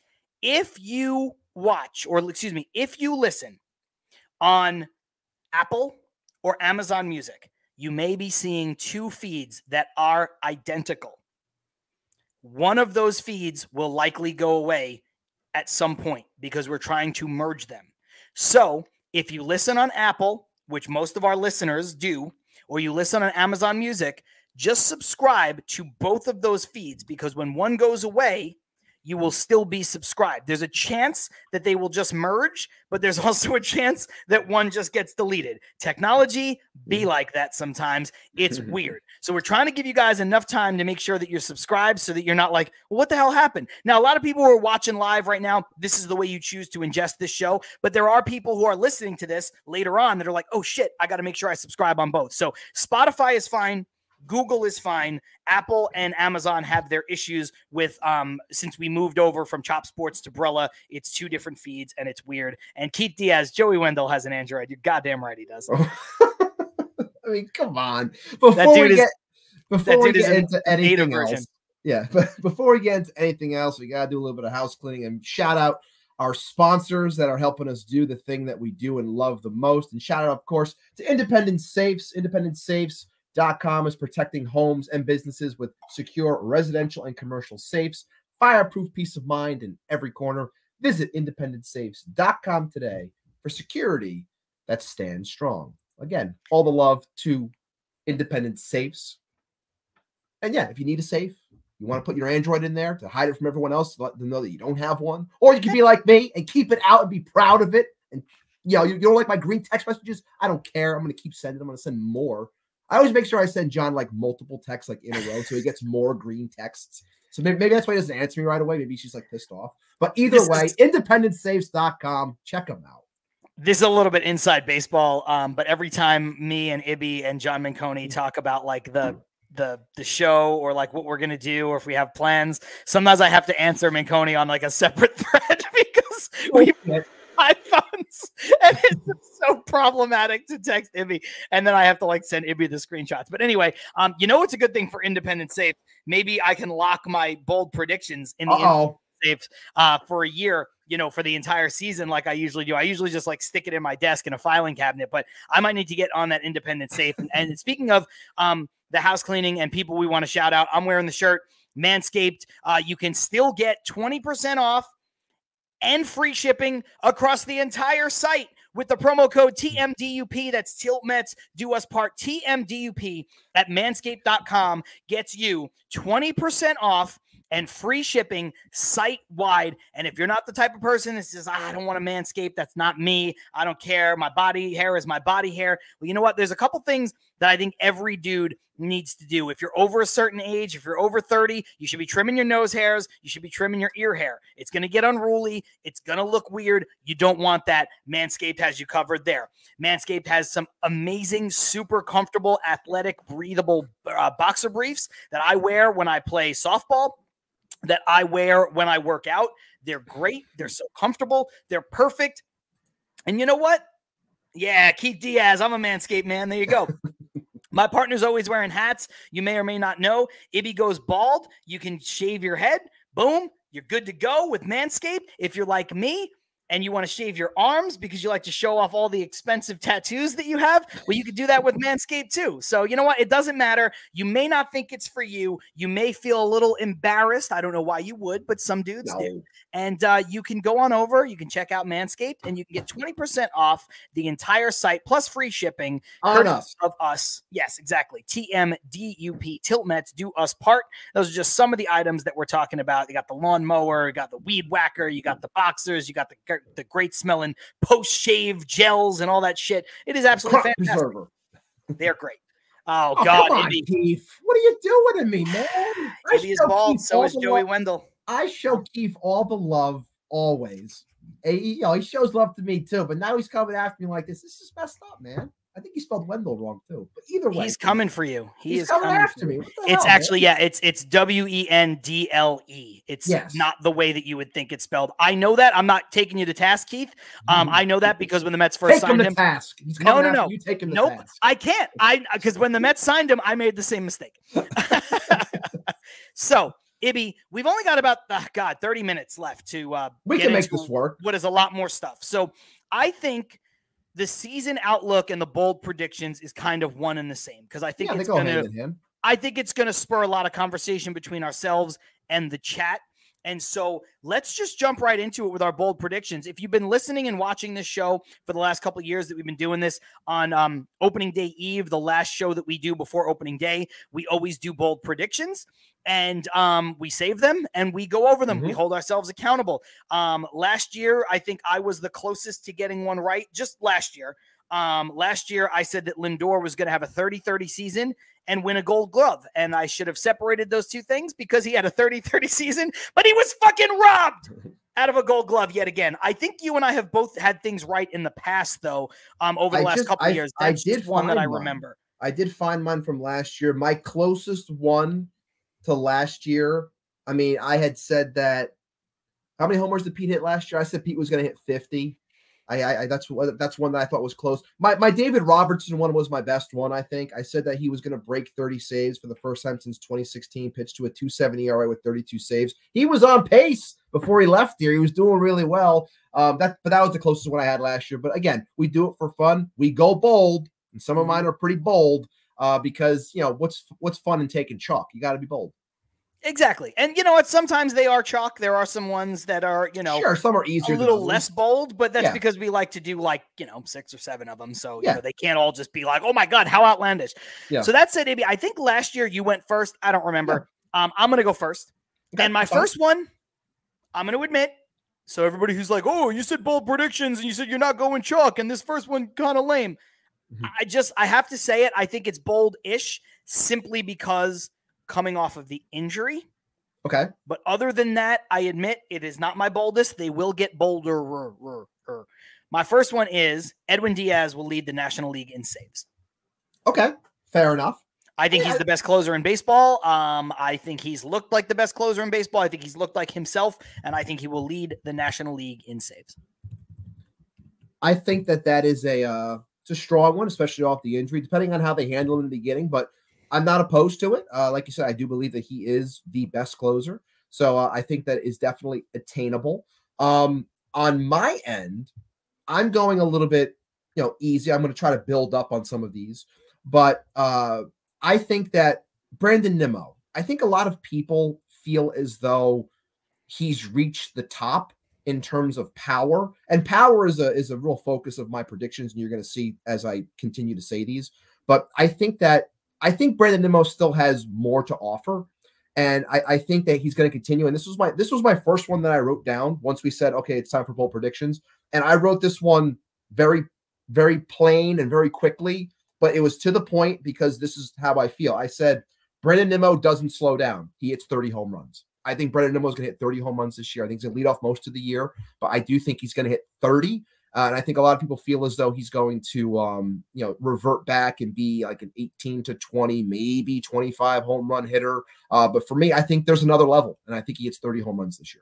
If you watch, or excuse me, if you listen on Apple or Amazon Music, you may be seeing two feeds that are identical. One of those feeds will likely go away at some point because we're trying to merge them. So if you listen on Apple, which most of our listeners do, or you listen on Amazon Music, just subscribe to both of those feeds, because when one goes away, you will still be subscribed. There's a chance that they will just merge, but there's also a chance that one just gets deleted. Technology be like that sometimes. It's weird. So we're trying to give you guys enough time to make sure that you're subscribed so that you're not like, well, what the hell happened? Now, a lot of people who are watching live right now, this is the way you choose to ingest this show, but there are people who are listening to this later on that are like, oh shit, I got to make sure I subscribe on both. So Spotify is fine. Google is fine. Apple and Amazon have their issues with, um, since we moved over from Chop Sports to Brella, it's two different feeds and it's weird. And Keith Diaz, Joey Wendell has an Android. You're goddamn right he does. I mean, come on. Before That dude we is- get, before we dude is get an into beta anything version. else, yeah, but before we get into anything else, we gotta do a little bit of house cleaning and shout out our sponsors that are helping us do the thing that we do and love the most. And shout out, of course, to Independent Safes. Independent Safes dot com is protecting homes and businesses with secure residential and commercial safes, fireproof peace of mind in every corner. Visit Independent Safes dot com today for security that stands strong. again, all the love to independent safes. And yeah, if you need a safe, you want to put your Android in there to hide it from everyone else, to let them know that you don't have one. Or you can be like me and keep it out and be proud of it. And, you know, you, you don't like my green text messages? I don't care. I'm going to keep sending them. I'm going to send more. I always make sure I send John like multiple texts like in a row so he gets more green texts. So maybe, maybe that's why he doesn't answer me right away. Maybe she's like pissed off. But either this way, is, independent safes dot com. Check them out. This is a little bit inside baseball, um, but every time me and Ibby and John Manconi talk about like the the the show or like what we're gonna do or if we have plans, sometimes I have to answer Manconi on like a separate thread because we have iPhones and it's just so problematic to text Ibby, and then I have to like send Ibby the screenshots. But anyway, um, you know it's a good thing for independent safe. Maybe I can lock my bold predictions in the Uh-oh. safe uh, for a year. You know, for the entire season, like I usually do. I usually just like stick it in my desk in a filing cabinet, but I might need to get on that independent safe. And, and speaking of um, the house cleaning and people we want to shout out, I'm wearing the shirt Manscaped. Uh, you can still get twenty percent off and free shipping across the entire site with the promo code T M D U P. That's Til Mets Do Us Part. T M D U P at manscaped dot com gets you twenty percent off and free shipping site-wide. And if you're not the type of person that says, I don't want to manscape, that's not me, I don't care, my body hair is my body hair. Well, you know what? There's a couple things that I think every dude needs to do. If you're over a certain age, if you're over thirty, you should be trimming your nose hairs. You should be trimming your ear hair. It's going to get unruly. It's going to look weird. You don't want that. Manscaped has you covered there. Manscaped has some amazing, super comfortable, athletic, breathable uh, boxer briefs that I wear when I play softball, that I wear when I work out. They're great. They're so comfortable. They're perfect. And you know what? Yeah, Keith Diaz. I'm a Manscaped man. There you go. My partner's always wearing hats. You may or may not know. Ibby goes bald. You can shave your head. Boom. You're good to go with Manscaped. If you're like me and you want to shave your arms because you like to show off all the expensive tattoos that you have, well, you could do that with Manscaped too. So you know what? It doesn't matter. You may not think it's for you. You may feel a little embarrassed. I don't know why you would, but some dudes no. do. And uh, you can go on over. You can check out Manscaped, and you can get twenty percent off the entire site, plus free shipping on us. Of us. Yes, exactly. T M D U P, Til Mets Do Us Part. Those are just some of the items that we're talking about. You got the lawnmower, you got the weed whacker, you got the boxers, you got the, the great smelling post-shave gels and all that shit. It is absolutely Crop fantastic. Preserver. They're great. Oh, Oh, God. come on, Ibby. Keith. What are you doing to me, man? I Ibby is show bald. Keith So all is the Joey love- Wendell. I show Keith all the love always. And he, you know, he shows love to me too, but now he's coming after me like this. This is messed up, man. I think he spelled Wendell wrong too. But either way, He's coming for you. He he's is coming, coming after for me. you. What the It's hell, actually, man? yeah, it's it's W E N D L E. It's Yes. not the way that you would think it's spelled. I know that. I'm not taking you to task, Keith. Um, I know that because when the Mets first Take him signed to him, task. He's no, coming no, after no, you. Take him to nope, task. I can't. I because when the Mets signed him, I made the same mistake. So, Ibby, we've only got about uh, God thirty minutes left to uh, We get can make into this work. what is a lot more stuff. So, I think the season outlook and the bold predictions is kind of one and the same because I think Yeah, they it's go going hand to. in hand. I think it's going to spur a lot of conversation between ourselves and the chat. And so let's just jump right into it with our bold predictions. If you've been listening and watching this show for the last couple of years that we've been doing this on um, opening day eve, the last show that we do before opening day, we always do bold predictions and um, we save them and we go over them. Mm-hmm. We hold ourselves accountable. Um, last year, I think I was the closest to getting one right just last year. Um, last year, I said that Lindor was going to have a thirty thirty season and win a gold glove. And I should have separated those two things because he had a thirty thirty season, but he was fucking robbed out of a gold glove yet again. I think you and I have both had things right in the past, though, um, over the I last just, couple I, of years. I That's did just one that I mine. remember. I did find mine from last year. My closest one to last year, I mean, I had said that, how many homers did Pete hit last year? I said Pete was going to hit fifty. I, I, I that's that's one that I thought was close. My my David Robertson one was my best one. I think I said that he was going to break thirty saves for the first time since twenty sixteen. Pitched to a two seventy E R A with thirty-two saves. He was on pace before he left here. He was doing really well. Um, that but that was the closest one I had last year. But again, we do it for fun. We go bold, and some of mine are pretty bold uh, because you know what's what's fun in taking chalk. You got to be bold. Exactly. And you know what? Sometimes they are chalk. There are some ones that are, you know, sure, some are easier, a little less bold, but that's yeah. because we like to do like, you know, six or seven of them. So, yeah. you know, they can't all just be like, oh my God, how outlandish. Yeah. So that's it, A B. I think last year you went first. I don't remember. Yeah. Um, I'm going to go first. Okay, and my first one, I'm going to admit, so everybody who's like, oh, you said bold predictions and you said you're not going chalk and this first one kind of lame. Mm-hmm. I just, I have to say it. I think it's bold-ish simply because coming off of the injury. Okay. But other than that, I admit it is not my boldest. They will get bolder. My first one is Edwin Diaz will lead the National League in saves. Okay. Fair enough. I think yeah. he's the best closer in baseball. Um, I think he's looked like the best closer in baseball. I think he's looked like himself, and I think he will lead the National League in saves. I think that that is a, uh, it's a strong one, especially off the injury, depending on how they handle him in the beginning, but I'm not opposed to it. Uh, like you said, I do believe that he is the best closer. So uh, I think that is definitely attainable. Um, on my end, I'm going a little bit, you know, easy. I'm going to try to build up on some of these. But uh, I think that Brandon Nimmo, I think a lot of people feel as though he's reached the top in terms of power. And power is a, is a real focus of my predictions, and you're going to see as I continue to say these. But I think that I think Brandon Nimmo still has more to offer, and I, I think that he's going to continue. And this was my this was my first one that I wrote down once we said, okay, it's time for bold predictions. And I wrote this one very, very plain and very quickly, but it was to the point because this is how I feel. I said Brandon Nimmo doesn't slow down. He hits thirty home runs. I think Brandon Nimmo is going to hit thirty home runs this year. I think he's going to lead off most of the year, but I do think he's going to hit thirty. Uh, and I think a lot of people feel as though he's going to, um, you know, revert back and be like an eighteen to twenty, maybe twenty-five home run hitter. Uh, but for me, I think there's another level, and I think he hits thirty home runs this year.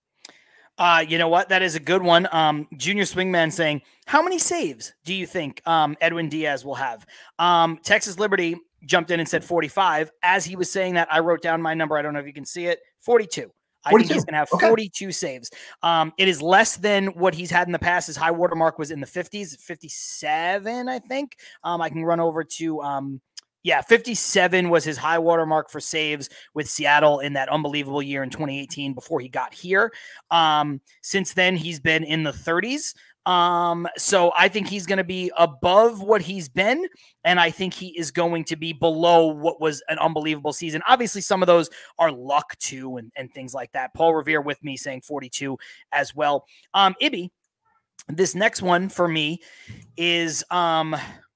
Uh, you know what? That is a good one. Um, Junior Swingman saying, how many saves do you think um, Edwin Diaz will have? Um, Texas Liberty jumped in and said forty-five. As he was saying that, I wrote down my number. I don't know if you can see it. forty-two. I think he's going to have okay. forty-two saves. Um, it is less than what he's had in the past. His high water mark was in the fifties, fifty-seven, I think. Um, I can run over to, um, yeah, fifty-seven was his high water mark for saves with Seattle in that unbelievable year in twenty eighteen before he got here. Um, since then, he's been in the thirties. Um, so I think he's going to be above what he's been, and I think he is going to be below what was an unbelievable season. Obviously, some of those are luck too, and, and things like that. Paul Revere with me saying forty-two as well. Um, Ibby, this next one for me is um,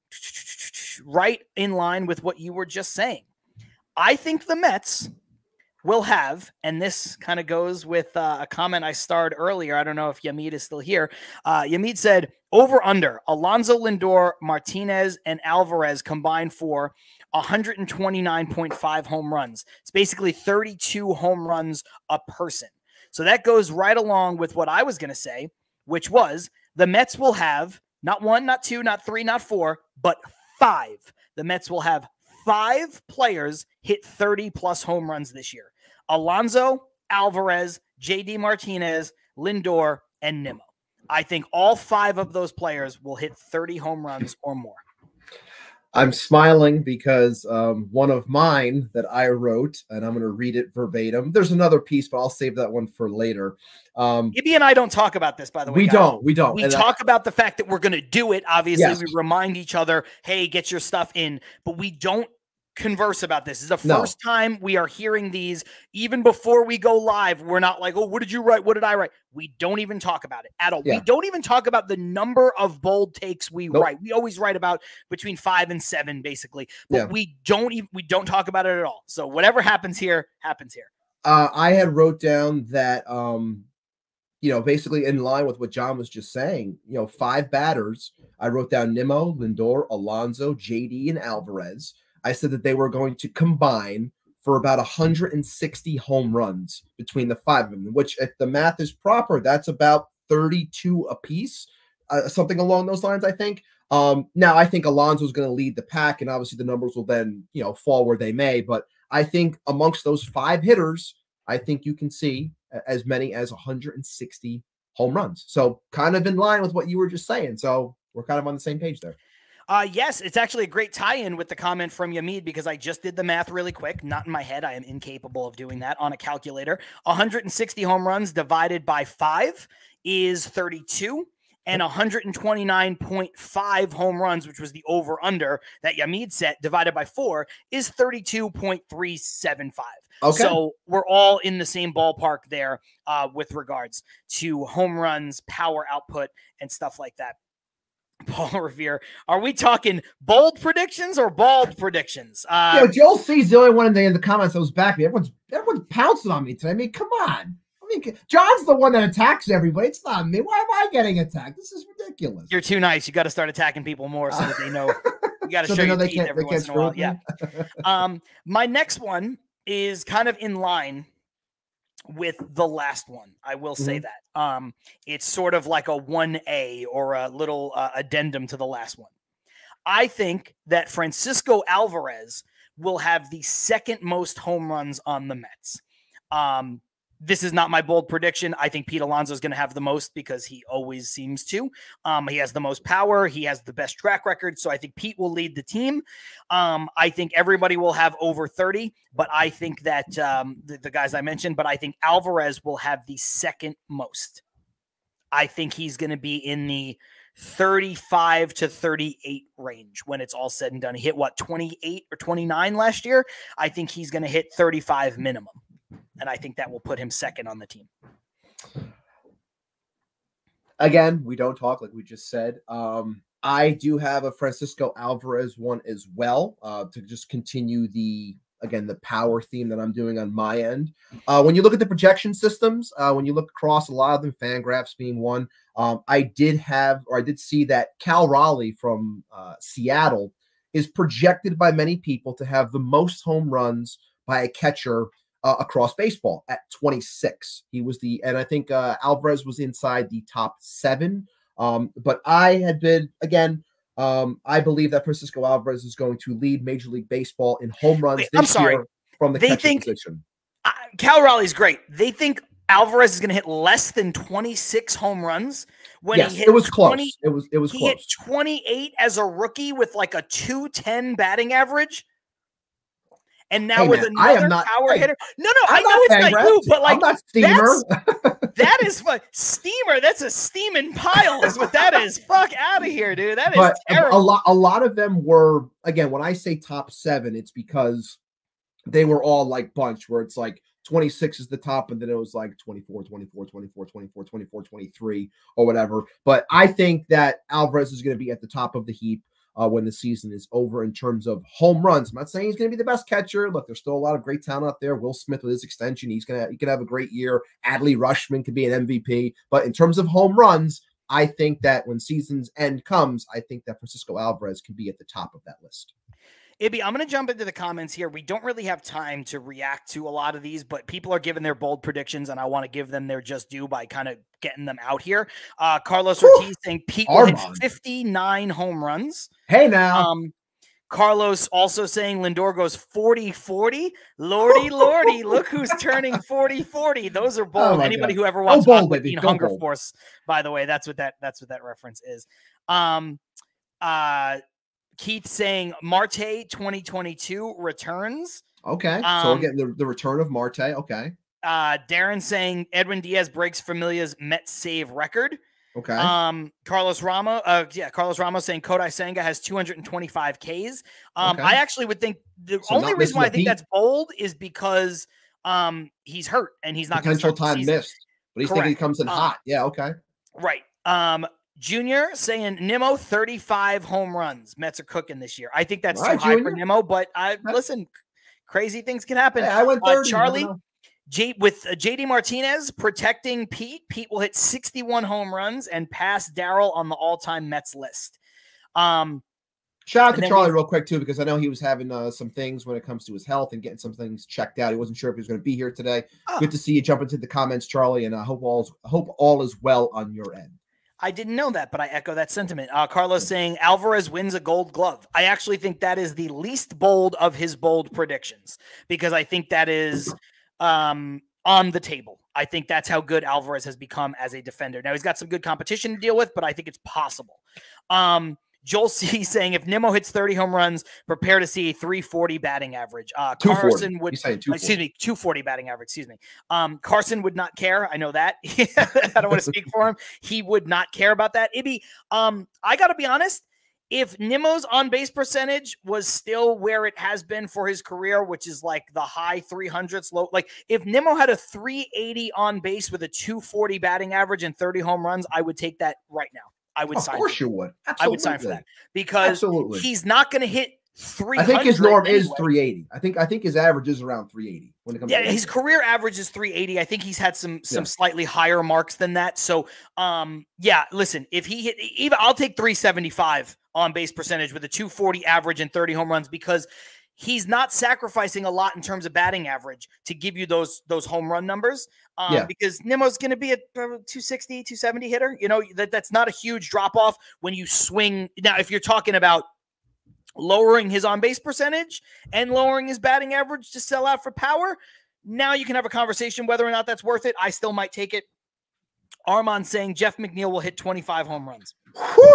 right in line with what you were just saying. I think the Mets will have, and this kind of goes with uh, a comment I starred earlier. I don't know if Yamid is still here. Uh, Yamid said, over under, Alonso, Lindor, Martinez, and Alvarez combined for one twenty-nine point five home runs. It's basically thirty-two home runs a person. So that goes right along with what I was going to say, which was the Mets will have not one, not two, not three, not four, but five. The Mets will have five players hit thirty plus home runs this year. Alonso, Alvarez, J D Martinez, Lindor, and Nimmo. I think all five of those players will hit thirty home runs or more. I'm smiling because um, one of mine that I wrote, and I'm going to read it verbatim. There's another piece, but I'll save that one for later. Um, Ibby and I don't talk about this, by the way. We guys. don't. We don't. We and talk I, about the fact that we're going to do it. Obviously, yes. we remind each other, hey, get your stuff in. But we don't converse about this. This is the No. first time we are hearing these. Even before we go live, we're not like, oh, what did you write? What did I write? We don't even talk about it at all. Yeah. We don't even talk about the number of bold takes we Nope. write. We always write about between five and seven, basically. But Yeah. we don't even we don't talk about it at all. So whatever happens here, happens here. Uh, I had wrote down that, um, you know, basically in line with what John was just saying, you know, five batters. I wrote down Nimmo, Lindor, Alonso, J D, and Alvarez. I said that they were going to combine for about one hundred sixty home runs between the five of them, which if the math is proper, that's about thirty-two apiece, uh, something along those lines, I think. Um, now, I think Alonso is going to lead the pack, and obviously the numbers will then, you know, fall where they may. But I think amongst those five hitters, I think you can see as many as one hundred sixty home runs. So kind of in line with what you were just saying. So we're kind of on the same page there. Uh, yes, it's actually a great tie-in with the comment from Yamid because I just did the math really quick. Not in my head. I am incapable of doing that on a calculator. one hundred sixty home runs divided by five is thirty-two. And one hundred twenty-nine point five home runs, which was the over-under that Yamid set, divided by four is thirty-two point three seven five. Okay. So we're all in the same ballpark there uh, with regards to home runs, power output, and stuff like that. Paul Revere, are we talking bold predictions or bald predictions? Uh, yeah, Joel C's the only one in the, in the comments that was back me. Everyone's everyone's pouncing on me today. I mean, come on. I mean, John's the one that attacks everybody. It's not me. Why am I getting attacked? This is ridiculous. You're too nice. You got to start attacking people more so that they know. You got to so show your teeth every once in a while. Yeah. um, my next one is kind of in line with the last one. I will say mm-hmm. that. Um, it's sort of like a one A or a little uh, addendum to the last one. I think that Francisco Alvarez will have the second most home runs on the Mets. Um, This is not my bold prediction. I think Pete Alonso is going to have the most because he always seems to. Um, he has the most power. He has the best track record. So I think Pete will lead the team. Um, I think everybody will have over thirty, but I think that um, the, the guys I mentioned, but I think Alvarez will have the second most. I think he's going to be in the thirty-five to thirty-eight range when it's all said and done. He hit what, twenty-eight or twenty-nine last year? I think he's going to hit thirty-five minimum. And I think that will put him second on the team. Again, we don't talk like we just said. Um, I do have a Francisco Alvarez one as well uh, to just continue the, again, the power theme that I'm doing on my end. Uh, when you look at the projection systems, uh, when you look across a lot of them, Fangraphs being one, um, I did have, or I did see that Cal Raleigh from uh, Seattle is projected by many people to have the most home runs by a catcher Uh, across baseball at twenty-six. He was the, and I think uh, Alvarez was inside the top seven. Um, but I had been, again, um, I believe that Francisco Alvarez is going to lead Major League Baseball in home runs Wait, this I'm sorry. year from the they catcher think, position. Uh, Cal Raleigh's great. They think Alvarez is going to hit less than twenty-six home runs when yes, he hit it was twenty, close. It was, it was he close. hit twenty-eight as a rookie with like a two ten batting average. And now hey, with man, another I am not, power hey, hitter. No, no, I'm I know it's not you, but like I'm not Steamer. That's, that is fun. Steamer. That's a steaming pile is what that is. Fuck out of here, dude. That is but terrible. A, a lot, a lot of them were, again, when I say top seven, it's because they were all like bunch where it's like twenty-six is the top, and then it was like twenty-four, twenty-four, twenty-four, twenty-four, twenty-four, twenty-three, or whatever. But I think that Alvarez is going to be at the top of the heap Uh, when the season is over in terms of home runs. I'm not saying he's going to be the best catcher. Look, there's still a lot of great talent out there. Will Smith with his extension, he's gonna he could have a great year. Adley Rutschman could be an M V P. But in terms of home runs, I think that when season's end comes, I think that Francisco Alvarez can be at the top of that list. Ibby, I'm going to jump into the comments here. We don't really have time to react to a lot of these, but people are giving their bold predictions, and I want to give them their just due by kind of getting them out here. Uh, Carlos Whew. Ortiz saying Pete will hit fifty-nine home runs. Hey, now. Um, Carlos also saying Lindor goes forty forty. Lordy, lordy, look who's turning forty forty. Those are bold. Oh Anybody God. who ever watched oh, bold, Hunger bold. Force, by the way, that's what that that's what that reference is. Um, uh, Keith saying Marte twenty twenty-two returns. Okay. Um, so we're getting the, the return of Marte. Okay. Uh, Darren saying Edwin Diaz breaks Familia's Mets save record. Okay. Um, Carlos Ramos, uh, yeah, Carlos Ramos saying Kodai Senga has two hundred twenty-five Ks. Um, okay. I actually would think the so only reason why I think beat. that's bold is because um he's hurt and he's not potential time missed, but he's Correct. thinking he comes in um, hot. Yeah. Okay. Right. Um, Junior saying Nimmo thirty-five home runs. Mets are cooking this year. I think that's All too right, high Junior. for Nimmo, but I listen, crazy things can happen. Hey, I went thirty. Uh, Charlie. J with uh, J D Martinez protecting Pete. Pete will hit sixty-one home runs and pass Darryl on the all-time Mets list. Um, Shout out to Charlie real quick, too, because I know he was having uh, some things when it comes to his health and getting some things checked out. He wasn't sure if he was going to be here today. Oh. Good to see you jump into the comments, Charlie, and I hope all's, hope all is well on your end. I didn't know that, but I echo that sentiment. Uh, Carlos saying Alvarez wins a gold glove. I actually think that is the least bold of his bold predictions because I think that is um, on the table. I think that's how good Alvarez has become as a defender. Now, he's got some good competition to deal with, but I think it's possible. Um, Joel C saying if Nimmo hits thirty home runs, prepare to see a three forty batting average. Uh, two forty. Carson would, excuse me, two forty batting average. Excuse me. Um, Carson would not care. I know that. I don't want to speak for him. He would not care about that. Ibby, um, I got to be honest. If Nimmo's on-base percentage was still where it has been for his career, which is like the high three hundreds, low, like if Nimmo had a three eighty on base with a two forty batting average and thirty home runs, I would take that right now. I would of sign. Of course for you that. would. Absolutely. I would sign for that because Absolutely. he's not going to hit three hundred. I think his norm anyway. is three eighty. I think I think his average is around three eighty when it comes. Yeah, to his career average is three eighty. I think he's had some some yeah. slightly higher marks than that. So, um, yeah, listen, if he hit, even I'll take three seventy-five on base percentage with a two forty average and thirty home runs because he's not sacrificing a lot in terms of batting average to give you those those home run numbers. Um, yeah. Because Nimmo's going to be a two sixty, two seventy hitter. You know, that that's not a huge drop off when you swing. Now, if you're talking about lowering his on-base percentage and lowering his batting average to sell out for power, now you can have a conversation whether or not that's worth it. I still might take it. Armand saying Jeff McNeil will hit twenty-five home runs. Whew.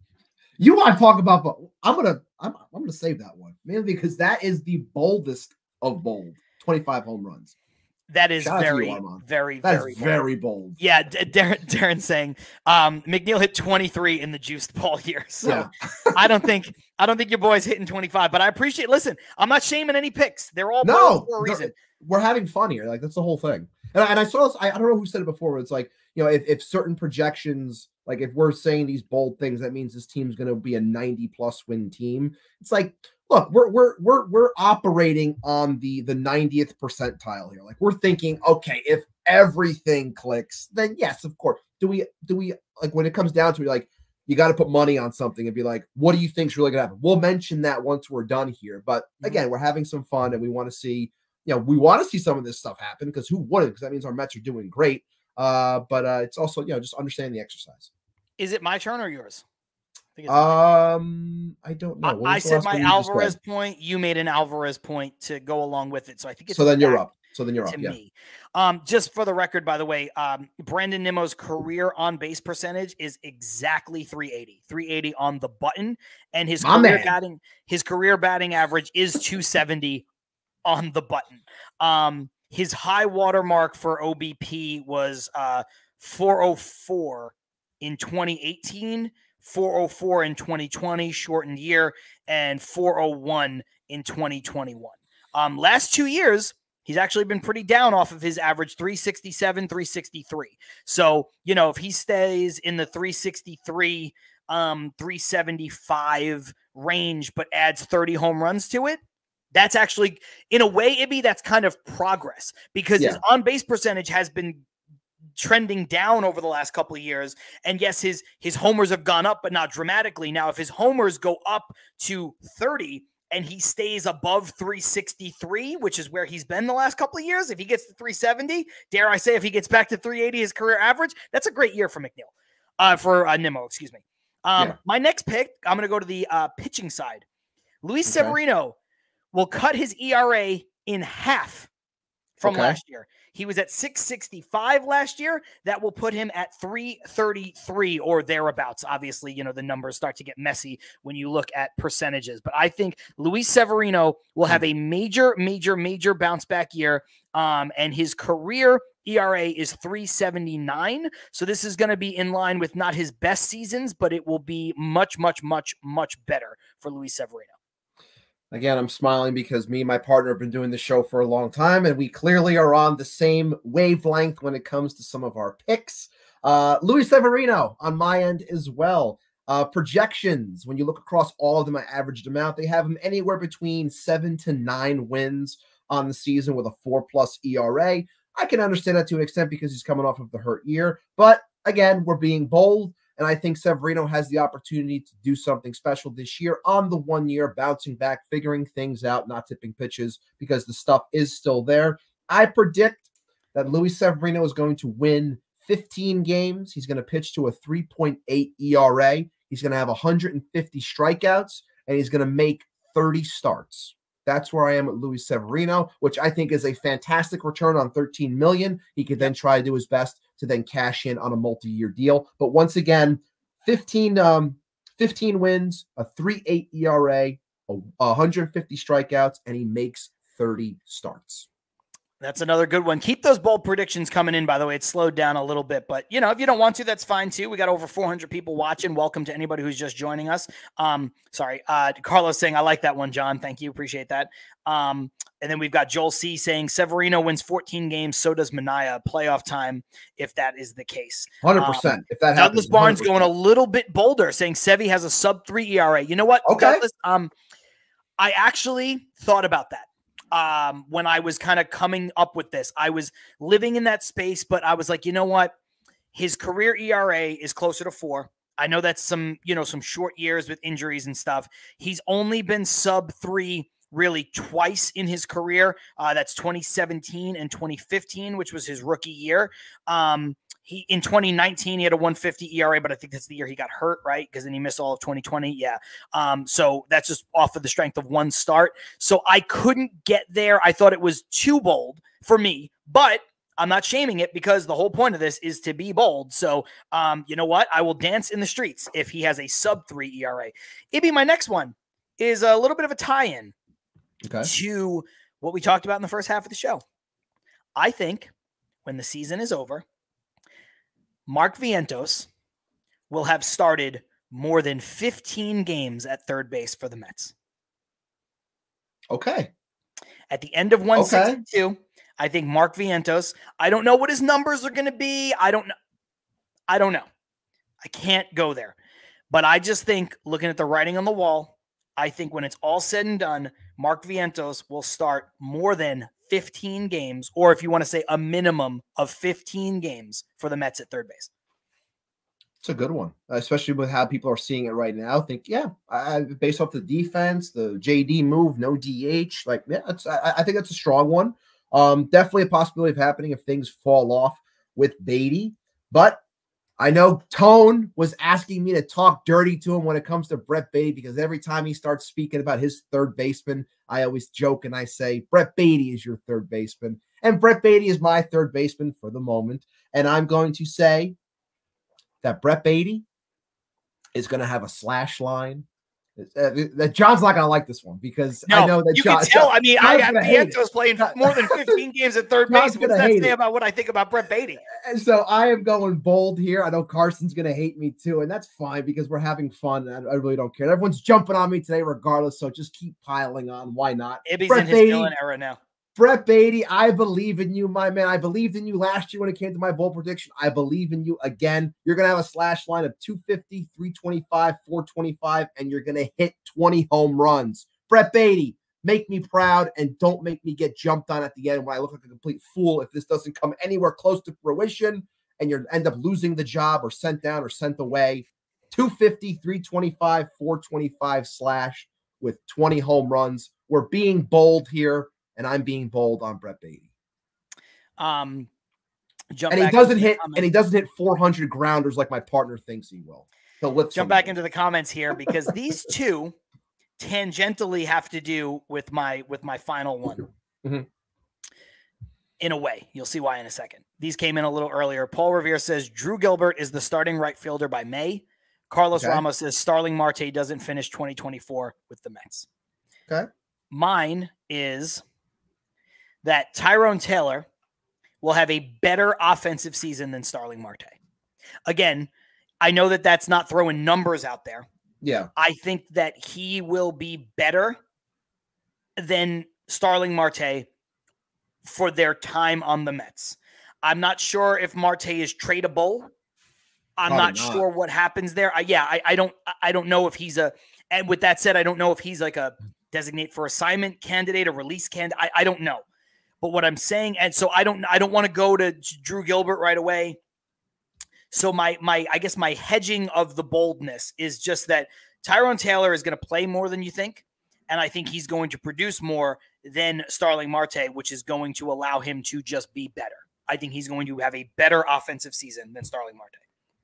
You want to talk about, but I'm gonna I'm, I'm gonna save that one mainly because that is the boldest of bold. twenty-five home runs. That is Shout very, you, very, That's very, very bold. bold. Yeah, D- Darren, Darren saying um, McNeil hit twenty-three in the juiced ball here. So yeah. I don't think I don't think your boy's hitting twenty-five. But I appreciate. Listen, I'm not shaming any picks. They're all no for a reason. We're having fun here. Like that's the whole thing. And I, and I saw this. I, I don't know who said it before. But it's like you know, if if certain projections, like if we're saying these bold things, that means this team's going to be a ninety plus win team. It's like. Look, we're we're we're we're operating on the the ninetieth percentile here. Like we're thinking, okay, if everything clicks, then yes, of course. Do we do we like when it comes down to it, like you got to put money on something and be like, what do you think's really gonna happen? We'll mention that once we're done here. But again, we're having some fun and we want to see, you know, we want to see some of this stuff happen because who wouldn't? Because that means our Mets are doing great. Uh, but uh, it's also, you know, just understanding the exercise. Is it my turn or yours? I um, I don't know. I, I said my Alvarez point. You made an Alvarez point to go along with it, so I think it's so. Then you're up. So then you're to up. Yeah. Me, um, just for the record, by the way, um, Brandon Nimmo's career on base percentage is exactly three eighty, three eighty on the button, and his My career man. batting, his career batting average is two seventy on the button. Um, his high water mark for O B P was uh four oh four in twenty eighteen. four oh four in twenty twenty, shortened year, and four oh one in twenty twenty-one. Um, last two years, he's actually been pretty down off of his average three sixty-seven, three sixty-three. So, you know, if he stays in the three sixty-three, um, three seventy-five range, but adds thirty home runs to it, that's actually, in a way, Ibby, that's kind of progress because yeah. his on-base percentage has been trending down over the last couple of years. And yes, his his homers have gone up, but not dramatically. Now, if his homers go up to thirty and he stays above three sixty-three, which is where he's been the last couple of years, if he gets to three seventy, dare I say, if he gets back to three eighty, his career average, that's a great year for McNeil, uh, for uh, Nimmo, excuse me. Um, yeah. My next pick, I'm going to go to the uh, pitching side. Luis okay. Severino will cut his E R A in half from okay. last year. He was at six sixty-five last year. That will put him at three thirty-three or thereabouts. Obviously, you know, the numbers start to get messy when you look at percentages. But I think Luis Severino will have a major, major, major bounce back year. Um, and his career E R A is three seventy-nine. So this is going to be in line with not his best seasons, but it will be much, much, much, much better for Luis Severino. Again, I'm smiling because me and my partner have been doing the show for a long time, and we clearly are on the same wavelength when it comes to some of our picks. Uh, Luis Severino on my end as well. Uh, projections, when you look across all of them, I averaged them out. They have him anywhere between seven to nine wins on the season with a four-plus E R A. I can understand that to an extent because he's coming off of the hurt year. But, again, we're being bold. And I think Severino has the opportunity to do something special this year on the one year, bouncing back, figuring things out, not tipping pitches because the stuff is still there. I predict that Luis Severino is going to win fifteen games. He's going to pitch to a three point eight E R A. He's going to have one hundred fifty strikeouts, and he's going to make thirty starts. That's where I am with Luis Severino, which I think is a fantastic return on thirteen million dollars. He could then try to do his best to then cash in on a multi-year deal. But once again, fifteen, um, fifteen wins, a three point eight E R A, a one hundred fifty strikeouts, and he makes thirty starts. That's another good one. Keep those bold predictions coming in, by the way. It's slowed down a little bit, but, you know, if you don't want to, that's fine, too. We got over four hundred people watching. Welcome to anybody who's just joining us. Um, sorry. Uh, Carlos saying, I like that one, John. Thank you. Appreciate that. Um, and then we've got Joel C. saying, Severino wins fourteen games. So does Minaya. Playoff time, if that is the case. one hundred percent. Um, if that Douglas happens, Barnes one hundred percent. going a little bit bolder, saying Sevy has a sub three E R A. You know what, Okay. Douglas? Um, I actually thought about that. Um, when I was kind of coming up with this, I was living in that space, but I was like, you know what? His career E R A is closer to four. I know that's some, you know, some short years with injuries and stuff. He's only been sub three really twice in his career. Uh, that's twenty seventeen and twenty fifteen, which was his rookie year. Um, He in twenty nineteen, he had a one fifty E R A, but I think that's the year he got hurt, right? Because then he missed all of twenty twenty. Yeah. Um, so that's just off of the strength of one start. So I couldn't get there. I thought it was too bold for me, but I'm not shaming it because the whole point of this is to be bold. So um, you know what? I will dance in the streets if he has a sub three E R A. Ibby, my next one is a little bit of a tie-in Okay. to what we talked about in the first half of the show. I think when the season is over, Mark Vientos will have started more than fifteen games at third base for the Mets. Okay. At the end of one sixty-two, okay. I think Mark Vientos, I don't know what his numbers are going to be. I don't know. I don't know. I can't go there. But I just think, looking at the writing on the wall, I think when it's all said and done, Mark Vientos will start more than fifteen games, or if you want to say a minimum of fifteen games for the Mets at third base. It's a good one, especially with how people are seeing it right now. I think, yeah, I, based off the defense, the J D move, no D H, like, yeah, it's, I, I think that's a strong one. Um, definitely a possibility of happening if things fall off with Beatty. But I know Tone was asking me to talk dirty to him when it comes to Brett Beatty, because every time he starts speaking about his third baseman, I always joke and I say, Brett Beatty is your third baseman. And Brett Beatty is my third baseman for the moment. And I'm going to say that Brett Beatty is going to have a slash line. Uh, that John's not going to like this one because no, I know that you John, can tell. John, I mean, John's I have Vientos playing more than fifteen games at third base. What does that say about what I think about Brett Beatty? And so I am going bold here. I know Carson's going to hate me too, and that's fine because we're having fun. And I, I really don't care. Everyone's jumping on me today regardless, so just keep piling on. Why not? Ibby's Brett in his Beatty, villain era now. Brett Beatty, I believe in you, my man. I believed in you last year when it came to my bold prediction. I believe in you again. You're going to have a slash line of two fifty, three twenty-five, four twenty-five, and you're going to hit twenty home runs. Brett Beatty, make me proud and don't make me get jumped on at the end when I look like a complete fool if this doesn't come anywhere close to fruition and you end up losing the job or sent down or sent away. two fifty, three twenty-five, four twenty-five slash with twenty home runs. We're being bold here. And I'm being bold on Brett Beatty. Um, jump and he back doesn't hit, comments. and he doesn't hit four hundred grounders like my partner thinks he will. He'll lift. Jump back into the comments here because these two tangentially have to do with my with my final one. Mm-hmm. In a way, you'll see why in a second. These came in a little earlier. Paul Revere says Drew Gilbert is the starting right fielder by May. Carlos okay. Ramos says Starling Marte doesn't finish twenty twenty-four with the Mets. Okay. Mine is that Tyrone Taylor will have a better offensive season than Starling Marte. Again, I know that that's not throwing numbers out there. Yeah. I think that he will be better than Starling Marte for their time on the Mets. I'm not sure if Marte is tradable. I'm not, not sure what happens there. I, yeah, I, I don't I don't know if he's a – and with that said, I don't know if he's like a designate for assignment candidate, a release candidate. I, I don't know. But what I'm saying, and so I don't, I don't want to go to Drew Gilbert right away. So my, my, I guess my hedging of the boldness is just that Tyrone Taylor is going to play more than you think, and I think he's going to produce more than Starling Marte, which is going to allow him to just be better. I think he's going to have a better offensive season than Starling Marte.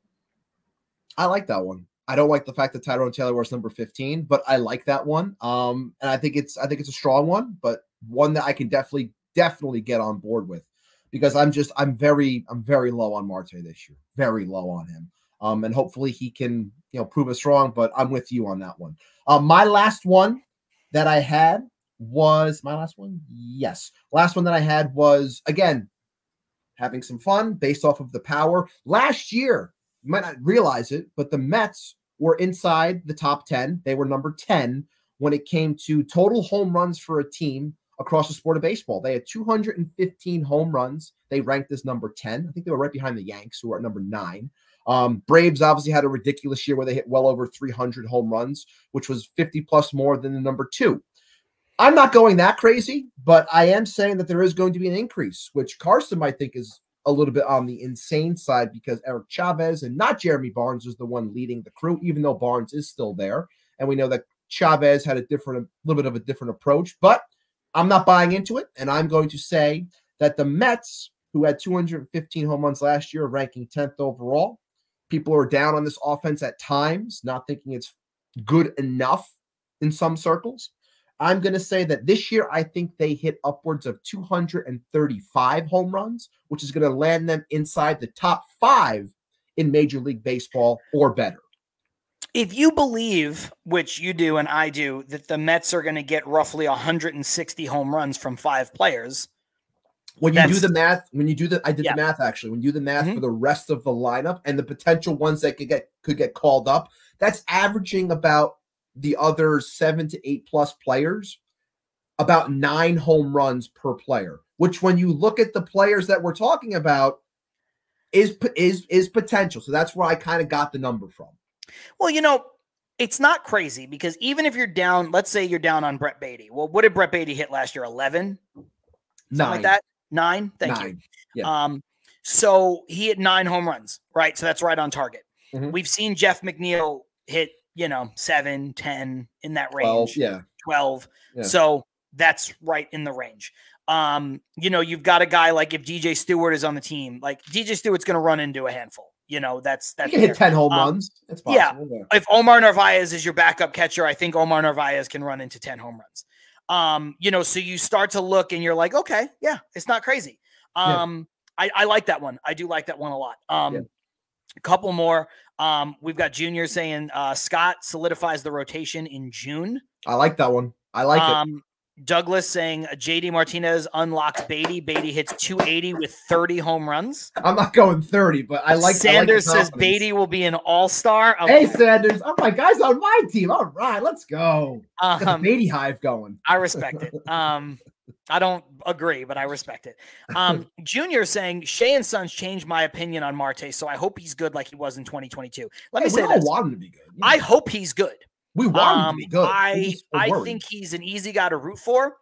I like that one. I don't like the fact that Tyrone Taylor wears number fifteen, but I like that one. Um, and I think it's, I think it's a strong one, but one that I can definitely. definitely get on board with because I'm just, I'm very, I'm very low on Marte this year. Very low on him. Um, and hopefully he can, you know, prove us wrong, but I'm with you on that one. Um, my last one that I had was my last one. Yes. Last one that I had was, again, having some fun based off of the power. Last year, you might not realize it, but the Mets were inside the top ten. They were number ten when it came to total home runs for a team across the sport of baseball. They had two hundred fifteen home runs. They ranked as number ten. I think they were right behind the Yanks, who were at number nine. Um, Braves obviously had a ridiculous year where they hit well over three hundred home runs, which was fifty plus more than the number two. I'm not going that crazy, but I am saying that there is going to be an increase, which Carson might think is a little bit on the insane side because Eric Chavez and not Jeremy Barnes is the one leading the crew, even though Barnes is still there. And we know that Chavez had a different, a little bit of a different approach, but I'm not buying into it. And I'm going to say that the Mets, who had two hundred fifteen home runs last year, ranking tenth overall. People are down on this offense at times, not thinking it's good enough in some circles. I'm going to say that this year, I think they hit upwards of two hundred thirty-five home runs, which is going to land them inside the top five in Major League Baseball or better. If you believe, which you do and I do, that the Mets are going to get roughly one hundred sixty home runs from five players. When you do the math, when you do the, I did yeah. the math actually, when you do the math mm-hmm. for the rest of the lineup and the potential ones that could get, could get called up, that's averaging about the other seven to eight plus players, about nine home runs per player, which when you look at the players that we're talking about is, is, is potential. So that's where I kind of got the number from. Well, you know, it's not crazy because even if you're down, let's say you're down on Brett Beatty. Well, what did Brett Beatty hit last year? eleven? Nine. Like that? Nine? Thank nine. you. Yeah. Um, so he hit nine home runs, right? So that's right on target. Mm-hmm. We've seen Jeff McNeil hit, you know, seven, ten in that range. twelve, yeah. twelve. Yeah. So that's right in the range. Um, you know, you've got a guy like if D J Stewart is on the team, like D J Stewart's going to run into a handful. You know, that's that's you can hit ten home um, runs. It's possible. Yeah. If Omar Narvaez is your backup catcher, I think Omar Narvaez can run into ten home runs. Um, you know, so you start to look and you're like, okay, yeah, it's not crazy. Um, yeah. I, I like that one. I do like that one a lot. Um, yeah. A couple more. Um, we've got Junior saying uh, Scott solidifies the rotation in June. I like that one. I like um, it. Douglas saying J D Martinez unlocks Beatty. Beatty hits two eighty with thirty home runs. I'm not going thirty, but I like Sanders I like says Beatty will be an all-star. Okay. Hey, Sanders. Oh, my guy's on my team. All right, let's go. Um, Got the Beatty hive going. I respect it. Um, I don't agree, but I respect it. Um, Junior saying Shea and Sons changed my opinion on Marte, so I hope he's good like he was in twenty twenty-two. Let hey, me say we this. all want him to be good. Yeah. I hope he's good. We want um, him to be good. I, I think he's an easy guy to root for.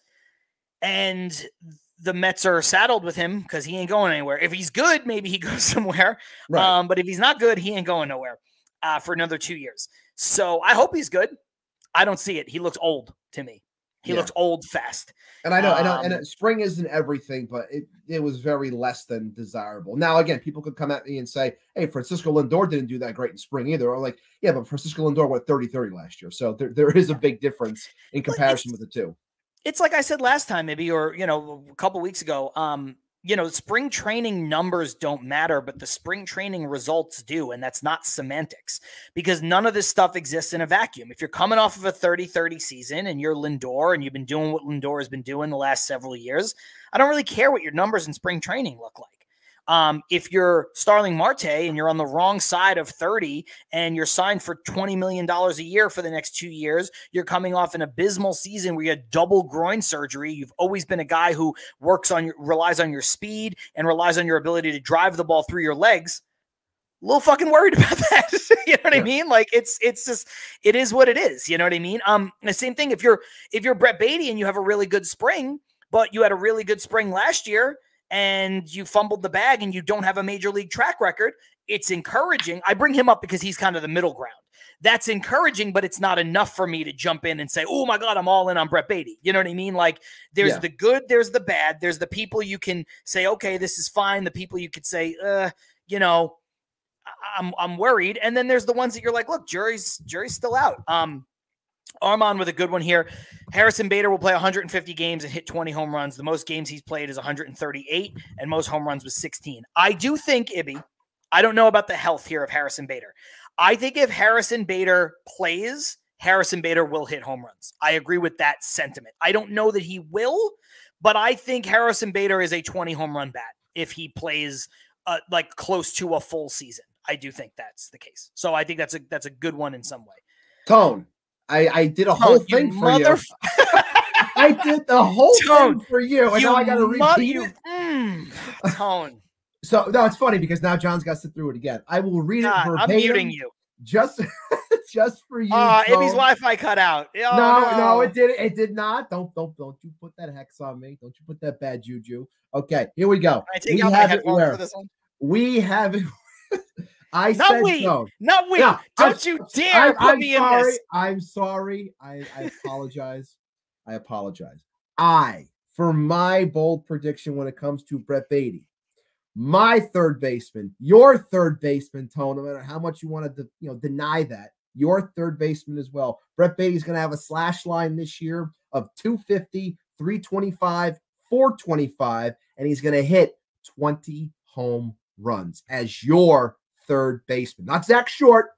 And the Mets are saddled with him because he ain't going anywhere. If he's good, maybe he goes somewhere. Right. Um, but if he's not good, he ain't going nowhere uh, for another two years. So I hope he's good. I don't see it. He looks old to me. He yeah. looks old fast. And I know, um, I know, and uh, spring isn't everything, but it, it was very less than desirable. Now, again, people could come at me and say, hey, Francisco Lindor didn't do that great in spring either. Or like, yeah, but Francisco Lindor went thirty thirty last year. So there, there is a big difference in comparison with the two. It's like I said last time, maybe, or, you know, a couple weeks ago, um, you know, spring training numbers don't matter, but the spring training results do. And that's not semantics because none of this stuff exists in a vacuum. If you're coming off of a thirty thirty season and you're Lindor and you've been doing what Lindor has been doing the last several years, I don't really care what your numbers in spring training look like. Um, if you're Starling Marte and you're on the wrong side of thirty and you're signed for twenty million dollars a year for the next two years, you're coming off an abysmal season where you had double groin surgery. You've always been a guy who works on your, relies on your speed and relies on your ability to drive the ball through your legs. A little fucking worried about that. You know what yeah. I mean? Like it's, it's just, it is what it is. You know what I mean? Um, the same thing. If you're, if you're Brett Beatty and you have a really good spring, but you had a really good spring last year, and you fumbled the bag and you don't have a major league track record, it's encouraging. I bring him up because he's kind of the middle ground. That's encouraging, but it's not enough for me to jump in and say, oh my God, I'm all in on Brett Beatty. You know what I mean? Like there's yeah. the good, there's the bad. There's the people you can say, okay, this is fine. The people you could say, uh, you know, I'm, I'm worried. And then there's the ones that you're like, look, jury's, jury's still out. Um, Armand with a good one here. Harrison Bader will play one hundred fifty games and hit twenty home runs. The most games he's played is one hundred thirty-eight, and most home runs was sixteen. I do think, Ibby, I don't know about the health here of Harrison Bader. I think if Harrison Bader plays, Harrison Bader will hit home runs. I agree with that sentiment. I don't know that he will, but I think Harrison Bader is a twenty home run bat if he plays uh, like close to a full season. I do think that's the case. So I think that's a that's a good one in some way. Tone, I, I did a whole Tone, thing you for you. I did the whole Tone, thing for you, and you now I got to repeat you, it. Mm, Tone. So no, it's funny because now John's got to sit through it again. I will read God, it verbatim. I'm muting you. Just, just for you. Uh, Tone. Ibby's Wi-Fi cut out. Oh, no, no, no, it did. It did not. Don't, don't, don't you put that hex on me. Don't you put that bad juju. Okay, here we go. Can I take we out my have it headphones where for this one? we have it. I not said we, no. not we. No, Don't I'm, you dare I'm, put I'm me sorry. in this. I'm sorry. I, I apologize. I apologize. I, for my bold prediction when it comes to Brett Beatty, my third baseman, your third baseman, Tone, no matter how much you want to, you know, deny that, your third baseman as well. Brett Beatty's going to have a slash line this year of two fifty, three twenty-five, four twenty-five, and he's going to hit twenty home runs as your third baseman. Not Zach Short,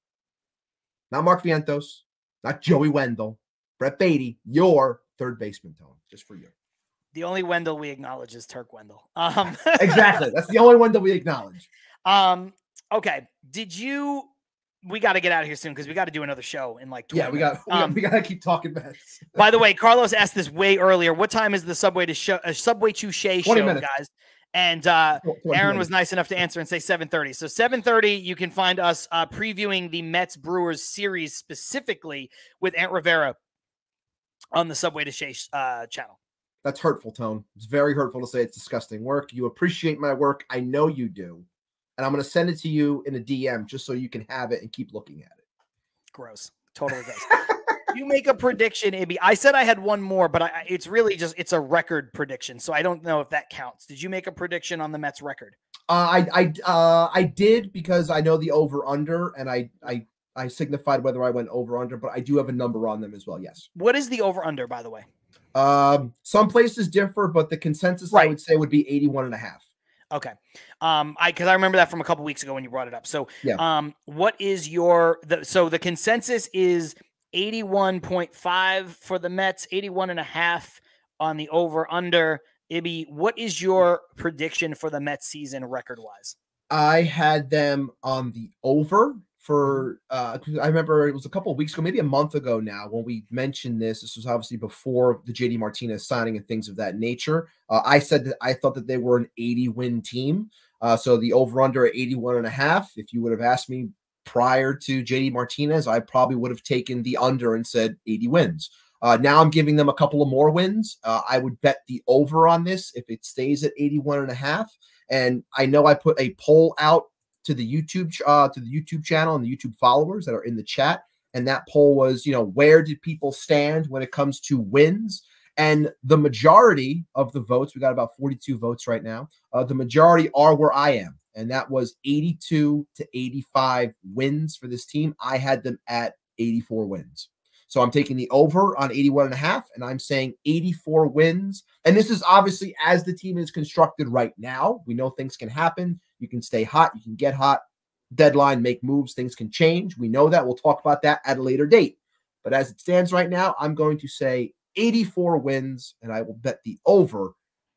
not Mark Vientos, not Joey Wendell. Brett Beatty, your third baseman, Tone, just for you. The only Wendell we acknowledge is Turk Wendell. Um, exactly. That's the only one that we acknowledge. Um, okay. Did you, we got to get out of here soon because we got to do another show in like twenty Yeah, we got, we, um, got, we got to keep talking Mets. By the way, Carlos asked this way earlier. What time is the Subway to show, uh, Subway to Shea show, minutes. guys? And uh, Aaron minutes. was nice enough to answer and say seven thirty. So seven thirty, you can find us uh, previewing the Mets Brewers series specifically with Aunt Rivera on the Subway to Shea uh, channel. That's hurtful, Tone. It's very hurtful to say it's disgusting work. You appreciate my work. I know you do. And I'm going to send it to you in a D M just so you can have it and keep looking at it. Gross. Totally gross. You make a prediction, Ibby. I said I had one more, but I, it's really just, it's a record prediction. So I don't know if that counts. Did you make a prediction on the Mets record? Uh, I, I, uh, I did because I know the over under and I, I, I signified whether I went over under, but I do have a number on them as well. Yes. What is the over under, by the way? Um, some places differ, but the consensus right. I would say would be eighty-one and a half. Okay. Um, I, cause I remember that from a couple weeks ago when you brought it up. So, yeah. um, what is your, the, so the consensus is eighty-one point five for the Mets, eighty-one and a half on the over under. Ibby, what is your prediction for the Mets season record wise? I had them on the over for, uh, I remember it was a couple of weeks ago, maybe a month ago now, when we mentioned this. This was obviously before the J D Martinez signing and things of that nature. Uh, I said that I thought that they were an eighty win team. Uh, so the over under at eighty-one and a half, if you would have asked me prior to J D Martinez, I probably would have taken the under and said eighty wins. Uh, now I'm giving them a couple of more wins. Uh, I would bet the over on this if it stays at eighty-one and a half. And I know I put a poll out to the YouTube, uh, to the YouTube channel and the YouTube followers that are in the chat. And that poll was, you know, where did people stand when it comes to wins? And the majority of the votes, we got about forty-two votes right now. Uh, the majority are where I am. And that was eighty-two to eighty-five wins for this team. I had them at eighty-four wins. So I'm taking the over on eighty-one and a half, and I'm saying eighty-four wins. And this is obviously as the team is constructed right now. We know things can happen. You can stay hot. You can get hot. Deadline, make moves. Things can change. We know that. We'll talk about that at a later date. But as it stands right now, I'm going to say eighty-four wins, and I will bet the over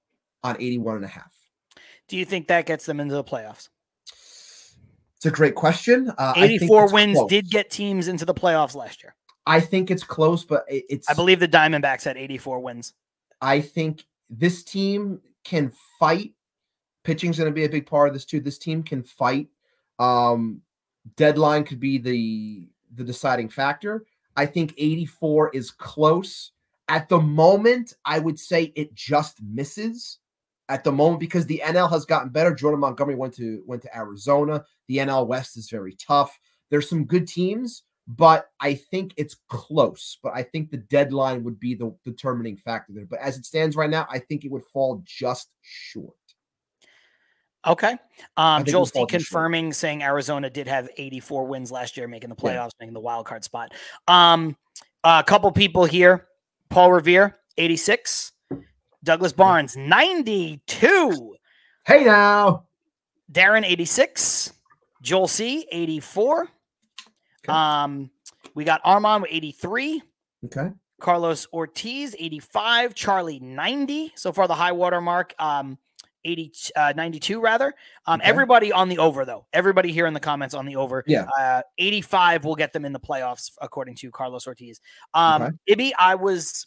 on eighty-one and a half. Do you think that gets them into the playoffs? It's a great question. Uh, eighty-four wins close. Did get teams into the playoffs last year. I think it's close, but it's... I believe the Diamondbacks had eighty-four wins. I think this team can fight. Pitching's going to be a big part of this too. This team can fight. Um, deadline could be the, the deciding factor. I think eighty-four is close. At the moment, I would say it just misses. At the moment, because the N L has gotten better. Jordan Montgomery went to went to Arizona. The N L West is very tough. There's some good teams, but I think it's close. But I think the deadline would be the determining factor there. But as it stands right now, I think it would fall just short. Okay. Um, Joel Steve confirming, saying Arizona did have eighty-four wins last year, making the playoffs, yeah. making the wild card spot. Um, a couple people here. Paul Revere, eighty-six. Douglas Barnes, ninety-two. Hey now. Darren, eighty-six. Joel C, eighty-four. Okay. Um, we got Armand with eighty-three. Okay. Carlos Ortiz, eighty-five. Charlie, ninety. So far, the high water mark, um, eighty, uh, ninety-two, rather. Um, Okay. Everybody on the over, though. Everybody here in the comments on the over. Yeah. Uh, eighty-five will get them in the playoffs, according to Carlos Ortiz. Um, Okay. Ibby, I was...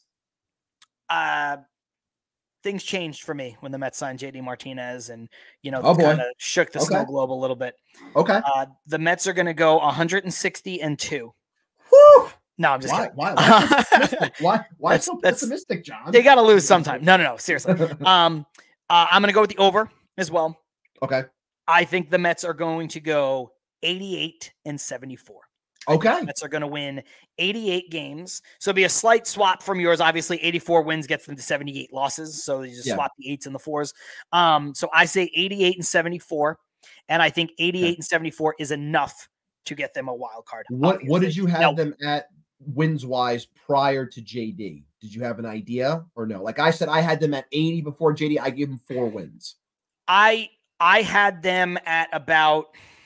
Uh, things changed for me when the Mets signed J D Martinez and, you know, Oh, boy. kind of shook the Okay. snow globe a little bit. Okay. Uh, the Mets are going to go one hundred sixty and two. Woo! No, I'm just Why? kidding. Why? Why, so pessimistic? why? Why That's- so that's- pessimistic, John? They got to lose sometime. No, no, no. Seriously. um, uh, I'm going to go with the over as well. Okay. I think the Mets are going to go eighty-eight and seventy-four. Okay. The Mets are going to win eighty-eight games. So it'll be a slight swap from yours. Obviously, eighty-four wins gets them to seventy-eight losses. So you just Yeah. swap the eights and the fours. Um, so I say eighty-eight and seventy-four. And I think eighty-eight Okay. and seventy-four is enough to get them a wild card. What What did you have Now, them at wins wise prior to J D? Did you have an idea or no? Like I said, I had them at eighty before J D. I gave them four wins. I I had them at about.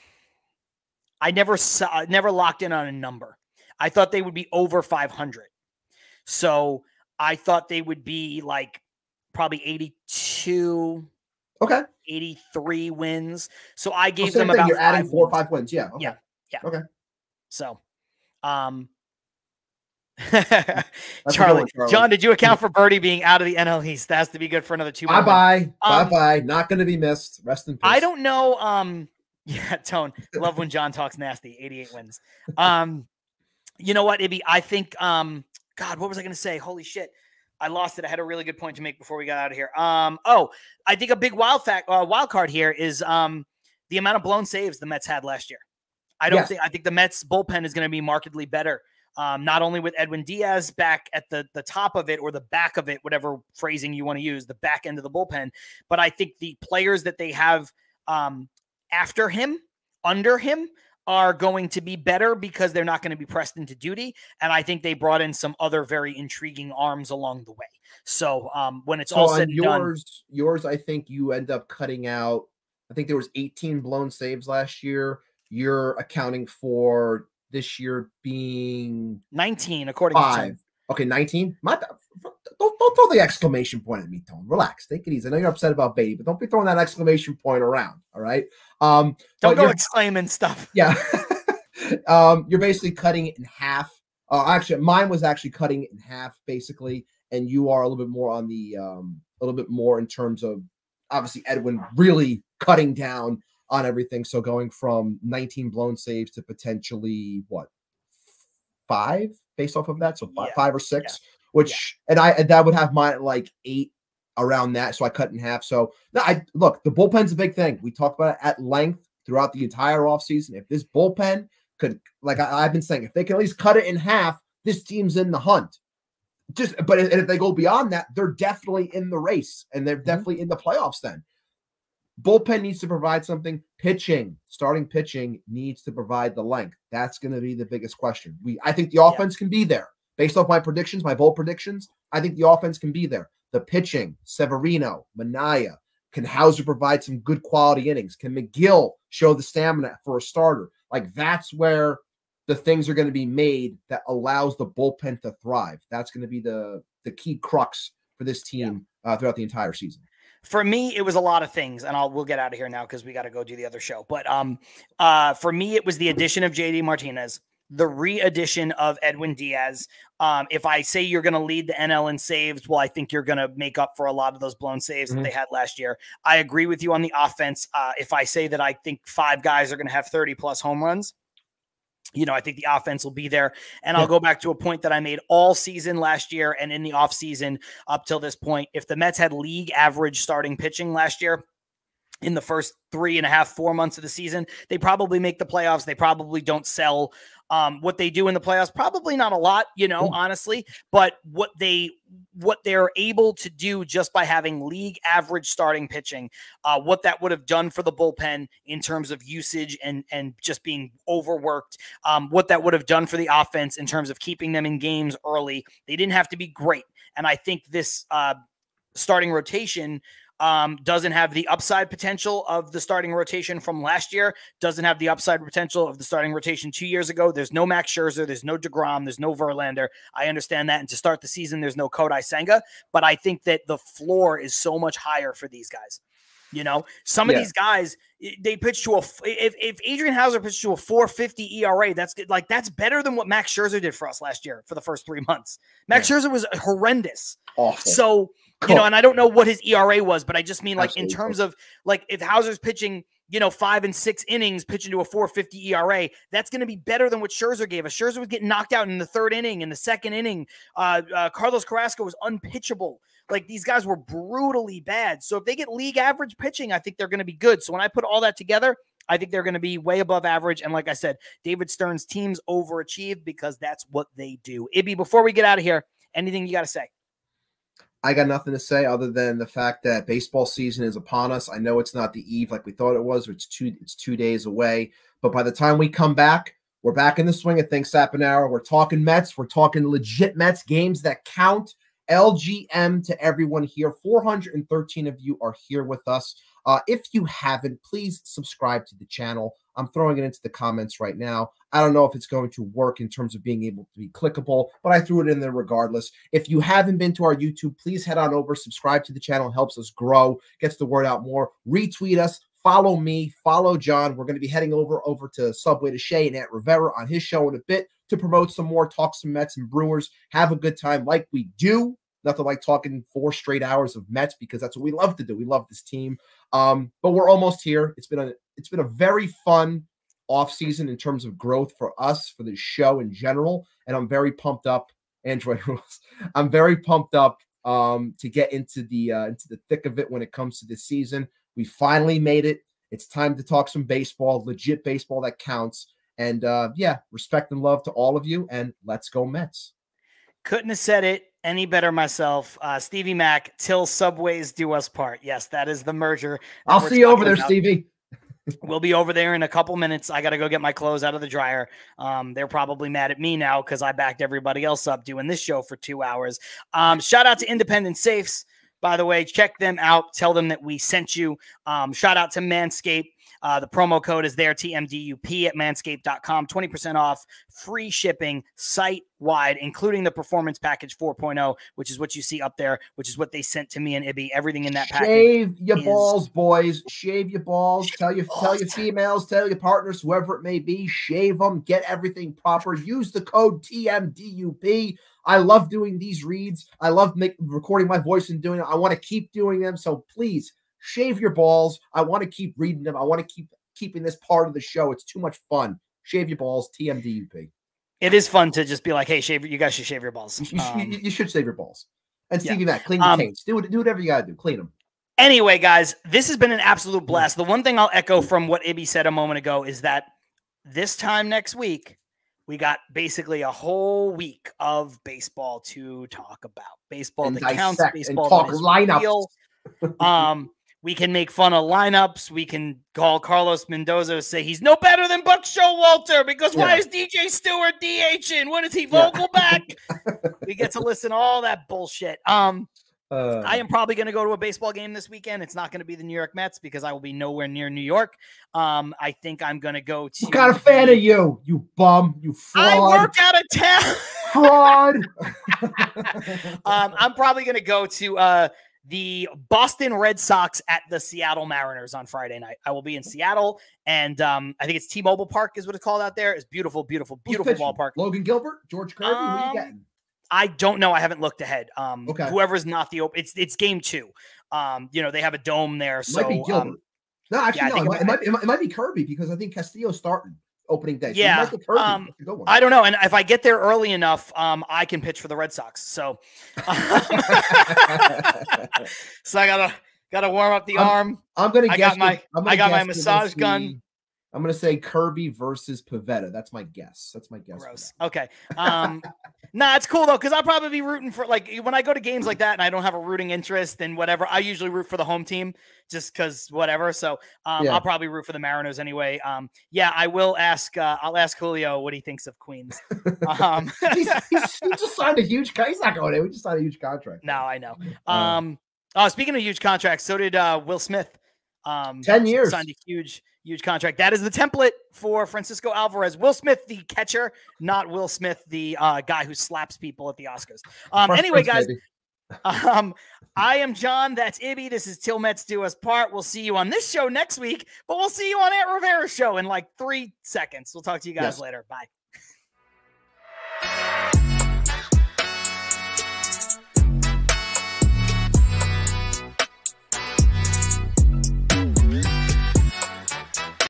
I never saw, never locked in on a number. I thought they would be over five hundred. So I thought they would be like probably eighty-two, Okay. eighty-three wins. So I Well, gave same them thing. about You're adding five four or wins. five wins. Yeah. Okay. Yeah. Yeah. Okay. So, um, That's a good Charlie, one, Charlie. John, did you account for Birdie being out of the N L East? That has to be good for another two. Bye more bye. minutes. Bye Um, bye. Not going to be missed. Rest in peace. I don't know. Um, yeah, Tone. Love when John talks nasty. eighty-eight wins. Um, you know what, Ibby? I think. Um, God, what was I going to say? Holy shit, I lost it. I had a really good point to make before we got out of here. Um, oh, I think a big wild fact, uh, wild card here is um the amount of blown saves the Mets had last year. I don't Yes. think. I think the Mets bullpen is going to be markedly better. Um, not only with Edwin Diaz back at the, the top of it or the back of it, whatever phrasing you want to use, the back end of the bullpen, but I think the players that they have um, after him, under him, are going to be better because they're not going to be pressed into duty. And I think they brought in some other very intriguing arms along the way. So um, when it's So all on said and done, yours, yours, I think you end up cutting out. I think there was eighteen blown saves last year. You're accounting for this year being nineteen, according to five. Tim. Okay, nineteen. My bad. Don't, don't throw the exclamation point at me, Tone. Relax. Take it easy. I know you're upset about Beatty, but don't be throwing that exclamation point around. All right. Um, Don't but go you're- exclaiming stuff. Yeah. um, you're basically cutting it in half. Uh, actually, mine was actually cutting it in half, basically, and you are a little bit more on the um, a little bit more in terms of obviously Edwin really cutting down on everything. So going from nineteen blown saves to potentially what five based off of that, so five, Yeah. five or six, which and I and that would have mine at like eight around that. So I cut in half. So no, I look, the bullpen's a big thing. We talked about it at length throughout the entire offseason. If this bullpen could, like I, I've been saying, if they can at least cut it in half, this team's in the hunt. Just, but if, if they go beyond that, they're definitely in the race and they're definitely in the playoffs. Then bullpen needs to provide something. Pitching, starting pitching needs to provide the length. That's going to be the biggest question. We, I think the offense can be there based off my predictions, my bold predictions. I think the offense can be there. The pitching, Severino, Manaya, can Hauser provide some good quality innings? Can McGill show the stamina for a starter? Like that's where the things are going to be made that allows the bullpen to thrive. That's going to be the the key crux for this team yeah. uh, throughout the entire season. For me, it was a lot of things, and I'll we'll get out of here now because we got to go do the other show. But um, uh, for me, it was the addition of J D Martinez, the re-addition of Edwin Diaz. Um, if I say you're going to lead the N L in saves, well, I think you're going to make up for a lot of those blown saves mm-hmm. that they had last year. I agree with you on the offense. Uh, if I say that I think five guys are going to have thirty plus home runs, you know, I think the offense will be there. And yeah. I'll go back to a point that I made all season last year and in the offseason up till this point. If the Mets had league average starting pitching last year, in the first three and a half, four months of the season, they probably make the playoffs. They probably don't sell um, what they do in the playoffs. Probably not a lot, you know, honestly, but what they, what they're able to do just by having league average starting pitching, uh, what that would have done for the bullpen in terms of usage and, and just being overworked, um, what that would have done for the offense in terms of keeping them in games early. They didn't have to be great. And I think this uh, starting rotation Um, doesn't have the upside potential of the starting rotation from last year. Doesn't have the upside potential of the starting rotation two years ago. There's no Max Scherzer. There's no DeGrom. There's no Verlander. I understand that. And to start the season, there's no Kodai Senga. But I think that the floor is so much higher for these guys. You know, some yeah. of these guys, they pitch to a, if, if Adrian Hauser pitched to a four fifty E R A, that's like, that's better than what Max Scherzer did for us last year for the first three months. Max yeah. Scherzer was horrendous. Awful. So, cool. you know, and I don't know what his E R A was, but I just mean like Absolutely. in terms of like, if Hauser's pitching, you know, five and six innings pitching to a four fifty E R A, that's going to be better than what Scherzer gave us. Scherzer was getting knocked out in the third inning, in the second inning. Uh, uh, Carlos Carrasco was unpitchable. Like, these guys were brutally bad. So if they get league average pitching, I think they're going to be good. So when I put all that together, I think they're going to be way above average. And like I said, David Stern's teams overachieve because that's what they do. Ibby, before we get out of here, anything you got to say? I got nothing to say other than the fact that baseball season is upon us. I know it's not the eve like we thought it was. It's two, it's two days away. But by the time we come back, we're back in the swing of things, Saponaro. We're talking Mets. We're talking legit Mets games that count. L G M to everyone here. four hundred thirteen of you are here with us. Uh, if you haven't, please subscribe to the channel. I'm throwing it into the comments right now. I don't know if it's going to work in terms of being able to be clickable, but I threw it in there regardless. If you haven't been to our YouTube, please head on over, subscribe to the channel. It helps us grow, gets the word out more. Retweet us. Follow me. Follow John. We're going to be heading over, over to Subway to Shea and Aunt Rivera on his show in a bit to promote some more, talk some Mets and Brewers, have a good time like we do. Nothing like talking four straight hours of Mets because that's what we love to do. We love this team. Um, but we're almost here. It's been a it's been a very fun offseason in terms of growth for us, for the show in general. And I'm very pumped up. Android rules. I'm very pumped up um, to get into the uh, into the thick of it when it comes to this season. We finally made it. It's time to talk some baseball, legit baseball that counts. And uh, yeah, respect and love to all of you. And let's go Mets. Couldn't have said it any better myself. Uh, Stevie Mac, till Subways do us part. Yes, that is the merger. I'll see you over there, about. Stevie. We'll be over there in a couple minutes. I got to go get my clothes out of the dryer. Um, they're probably mad at me now because I backed everybody else up doing this show for two hours. Um, shout out to Independent Safes, by the way. Check them out. Tell them that we sent you. Um, shout out to Manscaped. Uh, the promo code is there, T M D U P at manscaped dot com. twenty percent off, free shipping, site-wide, including the Performance Package four point oh, which is what you see up there, which is what they sent to me and Ibby. Everything in that package. Shave your is... balls, boys. Shave your balls. Tell your, tell your females, tell your partners, whoever it may be, shave them. Get everything proper. Use the code T M D U P. I love doing these reads. I love make, recording my voice and doing it. I want to keep doing them, so please, shave your balls. I want to keep reading them. I want to keep keeping this part of the show. It's too much fun. Shave your balls, T M D U P. It is fun to just be like, hey, shave. You guys should shave your balls. You, um, you, you should shave your balls. And Stevie yeah. Mac, clean the um, taints. Do, do whatever you got to do. Clean them. Anyway, guys, this has been an absolute blast. The one thing I'll echo from what Ibby said a moment ago is that this time next week, we got basically a whole week of baseball to talk about. Baseball and that counts, baseball talk that is lineups. real. Um, we can make fun of lineups. We can call Carlos Mendoza, say he's no better than Buck Showalter because yeah. why is D J Stewart DHing? What is he, Vogel yeah. back? We get to listen to all that bullshit. Um, uh, I am probably going to go to a baseball game this weekend. It's not going to be the New York Mets because I will be nowhere near New York. Um, I think I'm going to go to. What kind of fan of you? You bum. You fraud. I work out of town. Fraud. um, I'm probably going to go to uh, the Boston Red Sox at the Seattle Mariners on Friday night. I will be in Seattle, and um, I think it's T-Mobile Park is what it's called out there. It's beautiful, beautiful, beautiful ballpark. Logan Gilbert, George Kirby, um, who are you getting? I don't know. I haven't looked ahead. Um, okay. Whoever's not the open, it's it's game two. Um, you know they have a dome there, so it might be Gilbert. Um, no, actually, yeah, no. It might, it, might, it, might, it might be Kirby because I think Castillo's starting opening day. So yeah, Kirby. um, I don't know. And if I get there early enough, um, I can pitch for the Red Sox. So, so I gotta gotta warm up the I'm, arm. I'm gonna. I guess got my gonna I got my guess massage gun. I'm going to say Kirby versus Pavetta. That's my guess. That's my guess. Gross. Okay. Um, nah, it's cool, though, because I'll probably be rooting for, like, when I go to games like that and I don't have a rooting interest and whatever, I usually root for the home team just because whatever. So um, yeah. I'll probably root for the Mariners anyway. Um, yeah, I will ask, uh, I'll ask Julio what he thinks of Queens. Um, he's, he's, he just signed a huge, he's not going in. We just signed a huge contract. No, I know. Um, Oh, speaking of huge contracts, so did uh, Will Smith. Um, ten years. Signed a huge, huge contract. That is the template for Francisco Alvarez. Will Smith, the catcher, not Will Smith, the uh, guy who slaps people at the Oscars. Um, anyway, guys, um, I am John. That's Ibby. This is Til Mets Do Us Part. We'll see you on this show next week, but we'll see you on Aunt Rivera's show in like three seconds. We'll talk to you guys yes. later. Bye.